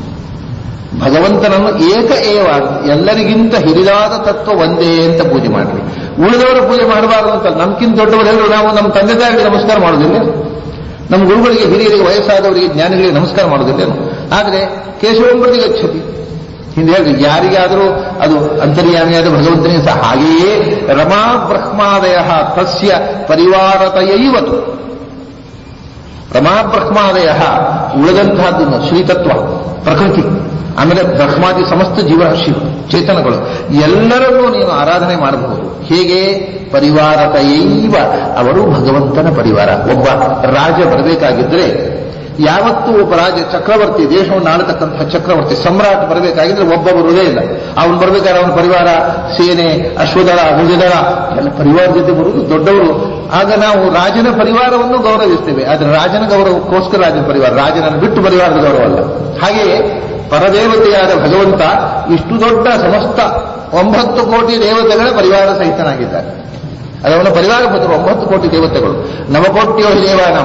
A: ಭಗವಂತನನ್ನು ಏಕ ಏವ, ಎಲ್ಲರಿಗಿಂತ ಹಿರಿದಾದ ತತ್ವ ಒಂದೇ ಅಂತ ಪೂಜೆ ಮಾಡಲಿ. ಉಳಿದವರ ಪೂಜೆ ಮಾಡಬಾರದು ಅಂತ ನಮ್ಗಿಂತ ದೊಡ್ಡವರೆಲ್ಲರೂ ನಾವು ನಮ್ಮ ತಂದೆ ತಾಯಿಗಳಿಗೆ ನಮಸ್ಕಾರ ಮಾಡೋದಿಲ್ಲ, ನಮ್ಮ ಗುರುಗಳಿಗೆ, ಹಿರಿಯರಿಗೆ, ವಯಸ್ಸಾದವರಿಗೆ, ಜ್ಞಾನಿಗಳಿಗೆ ನಮಸ್ಕಾರ ಮಾಡೋದಿಲ್ಲ. ಆದರೆ ಕೇಶವಂ ಪ್ರತಿ ಗಚ್ಚತಿ, ಹಿಂದೆ ಹೇಳಿ ಯಾರಿಗಾದರೂ ಅದು ಅಂತರ್ಯಾಮಿಯಾದ ಭಗವಂತನಿಗೆ ಸಹ ಹಾಗೆಯೇ ರಮಾ ಬ್ರಹ್ಮಾದಯ ತಸ್ಯ ಪರಿವಾರತಯೈವತು. ರಮಾ ಬ್ರಹ್ಮಾದಯ ಉಳಿದಂತಹದ್ದು ಶ್ರೀತತ್ವ, ಪ್ರಕೃತಿ, ಆಮೇಲೆ ಬ್ರಹ್ಮಾದಿ ಸಮಸ್ತ ಜೀವರಾಶಿ ಚೇತನಗಳು ಎಲ್ಲರನ್ನೂ ನೀನು ಆರಾಧನೆ ಮಾಡಬಹುದು. ಹೇಗೆ? ಪರಿವಾರತಯೈವ, ಅವರು ಭಗವಂತನ ಪರಿವಾರ. ಒಬ್ಬ ರಾಜ ಬರಬೇಕಾಗಿದ್ರೆ, ಯಾವತ್ತೂ ಒಬ್ಬ ರಾಜ ಚಕ್ರವರ್ತಿ, ದೇಶವನ್ನು ಆಳತಕ್ಕಂತಹ ಚಕ್ರವರ್ತಿ ಸಮ್ರಾಟ್ ಬರಬೇಕಾಗಿದ್ರೆ ಒಬ್ಬ ಬರುವುದೇ ಇಲ್ಲ. ಅವನು ಬರಬೇಕಾದ್ರೆ ಅವನ ಪರಿವಾರ, ಸೇನೆ, ಅಶ್ವದಳ, ಭುಜದಳ ಎಲ್ಲ ಪರಿವಾರ ಜೊತೆ ಬರುವುದು ದೊಡ್ಡವರು. ಆಗ ನಾವು ರಾಜನ ಪರಿವಾರವನ್ನು ಗೌರವಿಸ್ತೇವೆ. ಆದರೆ ರಾಜನ ಗೌರವಕ್ಕೋಸ್ಕರ ರಾಜನ ಪರಿವಾರ, ರಾಜನನ್ನು ಬಿಟ್ಟು ಪರಿವಾರದ ಗೌರವ ಅಲ್ಲ. ಹಾಗೆಯೇ ಪರದೇವತೆಯಾದ ಭಗವಂತ ಇಷ್ಟು ದೊಡ್ಡ ಸಮಸ್ತ 9 ಕೋಟಿ ದೇವತೆಗಳ ಪರಿವಾರ ಸಹಿತನಾಗಿದ್ದಾರೆ. ಅದವನ ಪರಿವಾರ ಪುತ್ರರು 9 ಕೋಟಿ ದೇವತೆಗಳು. ನವಕೋಟ್ಯೋ ದೇವ ನಾವು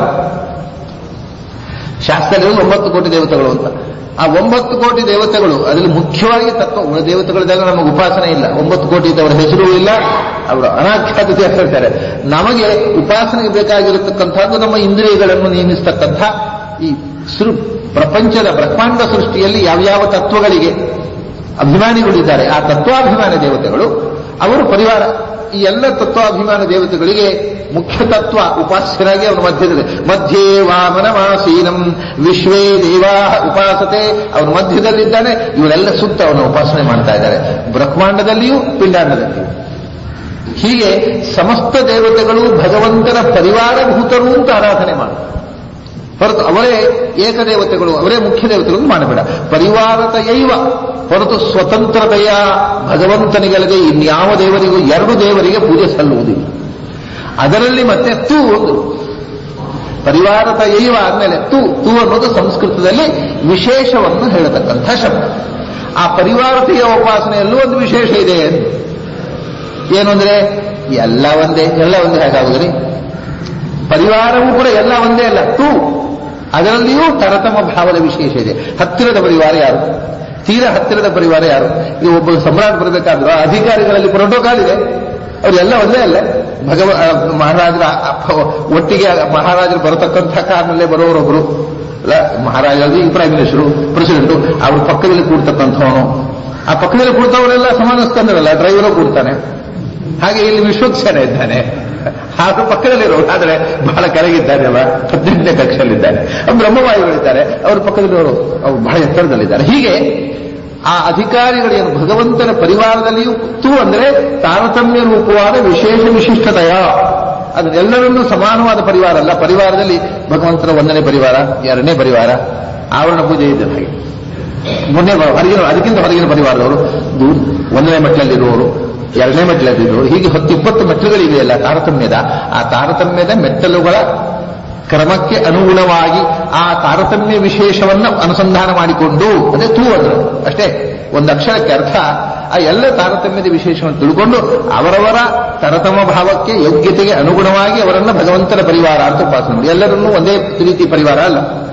A: ಶಾಸ್ತ್ರದಲ್ಲಿ 9 ಕೋಟಿ ದೇವತೆಗಳು ಅಂತ. ಆ 9 ಕೋಟಿ ದೇವತೆಗಳು ಅದರಲ್ಲಿ ಮುಖ್ಯವಾಗಿ ತತ್ವ. ದೇವತೆಗಳದೆಲ್ಲ ನಮಗೆ ಉಪಾಸನೆ ಇಲ್ಲ, 9 ಕೋಟಿ ಅವರ ಹೆಸರು ಇಲ್ಲ, ಅವರು ಅನಾಖ್ಯಾತತೆ ಹೇಳ್ತಾರೆ. ನಮಗೆ ಉಪಾಸನೆಗೆ ಬೇಕಾಗಿರತಕ್ಕಂಥದ್ದು ನಮ್ಮ ಇಂದ್ರಿಯಗಳನ್ನು ನೇಮಿಸತಕ್ಕಂಥ ಈ ಪ್ರಪಂಚದ ಬ್ರಹ್ಮಾಂಡ ಸೃಷ್ಟಿಯಲ್ಲಿ ಯಾವ್ಯಾವ ತತ್ವಗಳಿಗೆ ಅಭಿಮಾನಿಗಳಿದ್ದಾರೆ, ಆ ತತ್ವಾಭಿಮಾನ ದೇವತೆಗಳು ಅವರು ಪರಿವಾರ. ಈ ಎಲ್ಲ ತತ್ವಾಭಿಮಾನ ದೇವತೆಗಳಿಗೆ ಮುಖ್ಯ ತತ್ವ ಉಪಾಸ್ಯನಾಗಿ ಅವನ ಮಧ್ಯದಲ್ಲಿ ಮಧ್ಯೆ ವಾಮನಮಾಸೀನಂ ವಿಶ್ವೇ ದೇವಾ ಉಪಾಸತೆ ಅವನ ಮಧ್ಯದಲ್ಲಿದ್ದಾನೆ. ಇವರೆಲ್ಲ ಸುತ್ತ ಅವನ ಉಪಾಸನೆ ಮಾಡ್ತಾ ಇದ್ದಾರೆ, ಬ್ರಹ್ಮಾಂಡದಲ್ಲಿಯೂ ಪಿಂಡಾಂಡದಲ್ಲಿಯೂ. ಹೀಗೆ ಸಮಸ್ತ ದೇವತೆಗಳು ಭಗವಂತನ ಪರಿವಾರಭೂತರು ಅಂತ ಆರಾಧನೆ ಮಾಡು. ಹೊರತು ಅವರೇ ಏಕದೇವತೆಗಳು, ಅವರೇ ಮುಖ್ಯ ದೇವತೆಗಳು ಮಾಡಬೇಡ. ಪರಿವಾರತೆಯೈವ, ಹೊರತು ಸ್ವತಂತ್ರತೆಯ ಭಗವಂತನಿಗಳಿಗೆ ಇನ್ಯಾವ ದೇವರಿಗೂ, ಎರಡು ದೇವರಿಗೆ ಪೂಜೆ ಸಲ್ಲುವುದಿಲ್ಲ. ಅದರಲ್ಲಿ ಮತ್ತೆ ತು ಒಂದು ಪರಿವಾರತೆಯೈವ ಆದ್ಮೇಲೆ ತು ಅನ್ನೋದು ಸಂಸ್ಕೃತದಲ್ಲಿ ವಿಶೇಷವನ್ನು ಹೇಳತಕ್ಕಂಥ ಶಬ್ದ. ಆ ಪರಿವಾರತೆಯ ಉಪಾಸನೆಯಲ್ಲೂ ಒಂದು ವಿಶೇಷ ಇದೆ. ಏನು ಅಂದ್ರೆ ಎಲ್ಲ ಒಂದೇ ಹೇಗಾಗುದ್ರಿ? ಪರಿವಾರವೂ ಕೂಡ ಎಲ್ಲ ಒಂದೇ ಅಲ್ಲ, ಅದರಲ್ಲಿಯೂ ತರತಮ ಭಾವದ ವಿಶೇಷ ಇದೆ. ಹತ್ತಿರದ ಪರಿವಾರ ಯಾರು? ತೀರಾ ಹತ್ತಿರದ ಪರಿವಾರ ಯಾರು? ಈಗ ಒಬ್ಬ ಸಮ್ರಾಟ್ ಬರಬೇಕಾದ್ರೂ ಅಧಿಕಾರಿಗಳಲ್ಲಿ ಪ್ರೋಟೋಕಾಲ್ ಇದೆ, ಅವರೆಲ್ಲ ಒಂದೇ ಅಲ್ಲ. ಮಹಾರಾಜರ ಒಟ್ಟಿಗೆ ಮಹಾರಾಜರು ಬರತಕ್ಕಂಥ ಕಾರಣಲ್ಲೇ ಬರೋರೊಬ್ರು ಅಲ್ಲ, ಮಹಾರಾಜರು ಈ ಪ್ರೈಮ್ ಮಿನಿಸ್ಟರು ಪ್ರೆಸಿಡೆಂಟು, ಅವ್ರ ಪಕ್ಕದಲ್ಲಿ ಕೂಡ್ತಕ್ಕಂಥವನು, ಆ ಪಕ್ಕದಲ್ಲಿ ಕೂಡ್ತವರೆಲ್ಲ ಸಮಾನಸ್ತಂದ್ರಲ್ಲ, ಡ್ರೈವರು ಕೂಡ್ತಾನೆ. ಹಾಗೆ ಇಲ್ಲಿ ವಿಶ್ವಕ್ಸೇನ ಇದ್ದಾನೆ, ಹಾಗೂ ಪಕ್ಕದಲ್ಲಿರೋರು, ಆದರೆ ಬಹಳ ಕೆಳಗಿದ್ದಾನೆ ಅಲ್ಲ, 18ನೇ ಕಕ್ಷೆಯಲ್ಲಿದ್ದಾನೆ. ಬ್ರಹ್ಮವಾಯುಗಳಿದ್ದಾರೆ, ಅವ್ರ ಪಕ್ಕದಲ್ಲಿರೋರು ಅವರು ಬಹಳ ಎತ್ತರದಲ್ಲಿದ್ದಾರೆ. ಹೀಗೆ ಆ ಅಧಿಕಾರಿಗಳೇನು ಭಗವಂತನ ಪರಿವಾರದಲ್ಲಿಯೂ ಅಂದ್ರೆ ತಾರತಮ್ಯ ರೂಪವಾದ ವಿಶೇಷ ವಿಶಿಷ್ಟತೆಯ, ಅದನ್ನೆಲ್ಲರನ್ನೂ ಸಮಾನವಾದ ಪರಿವಾರ ಅಲ್ಲ. ಪರಿವಾರದಲ್ಲಿ ಭಗವಂತನ 1ನೇ ಪರಿವಾರ, 2ನೇ ಪರಿವಾರ, ಆವರಣ ಪೂಜೆ ಇದ್ದ ಹಾಗೆ. ಹೊರಗಿನ ಅದಕ್ಕಿಂತ ಹೊರಗಿನ ಪರಿವಾರದವರು 1ನೇ ಮೆಟ್ಟಲಲ್ಲಿರುವವರು, 2ನೇ ಮೆಟ್ಟಲಲ್ಲಿರುವವರು, ಹೀಗೆ 10-20 ಮೆಟ್ಟಲುಗಳಿವೆಯಲ್ಲ ತಾರತಮ್ಯದ. ಆ ತಾರತಮ್ಯದ ಮೆಟ್ಟಲುಗಳ ಕ್ರಮಕ್ಕೆ ಅನುಗುಣವಾಗಿ ಆ ತಾರತಮ್ಯ ವಿಶೇಷವನ್ನು ಅನುಸಂಧಾನ ಮಾಡಿಕೊಂಡು, ಅದೇ ತೂ ಅಂದ್ರು ಅಷ್ಟೇ, ಒಂದು ಅಕ್ಷರಕ್ಕೆ ಅರ್ಥ. ಆ ಎಲ್ಲ ತಾರತಮ್ಯದ ವಿಶೇಷವನ್ನು ತಿಳ್ಕೊಂಡು ಅವರವರ ತರತಮ ಭಾವಕ್ಕೆ ಯೋಗ್ಯತೆಗೆ ಅನುಗುಣವಾಗಿ ಅವರನ್ನ ಭಗವಂತನ ಪರಿವಾರ ಅಂತ ಉಪಾಸನೆ ಮಾಡಿ. ಎಲ್ಲರನ್ನೂ ಒಂದೇ ರೀತಿ ಪರಿವಾರ ಅಲ್ಲ.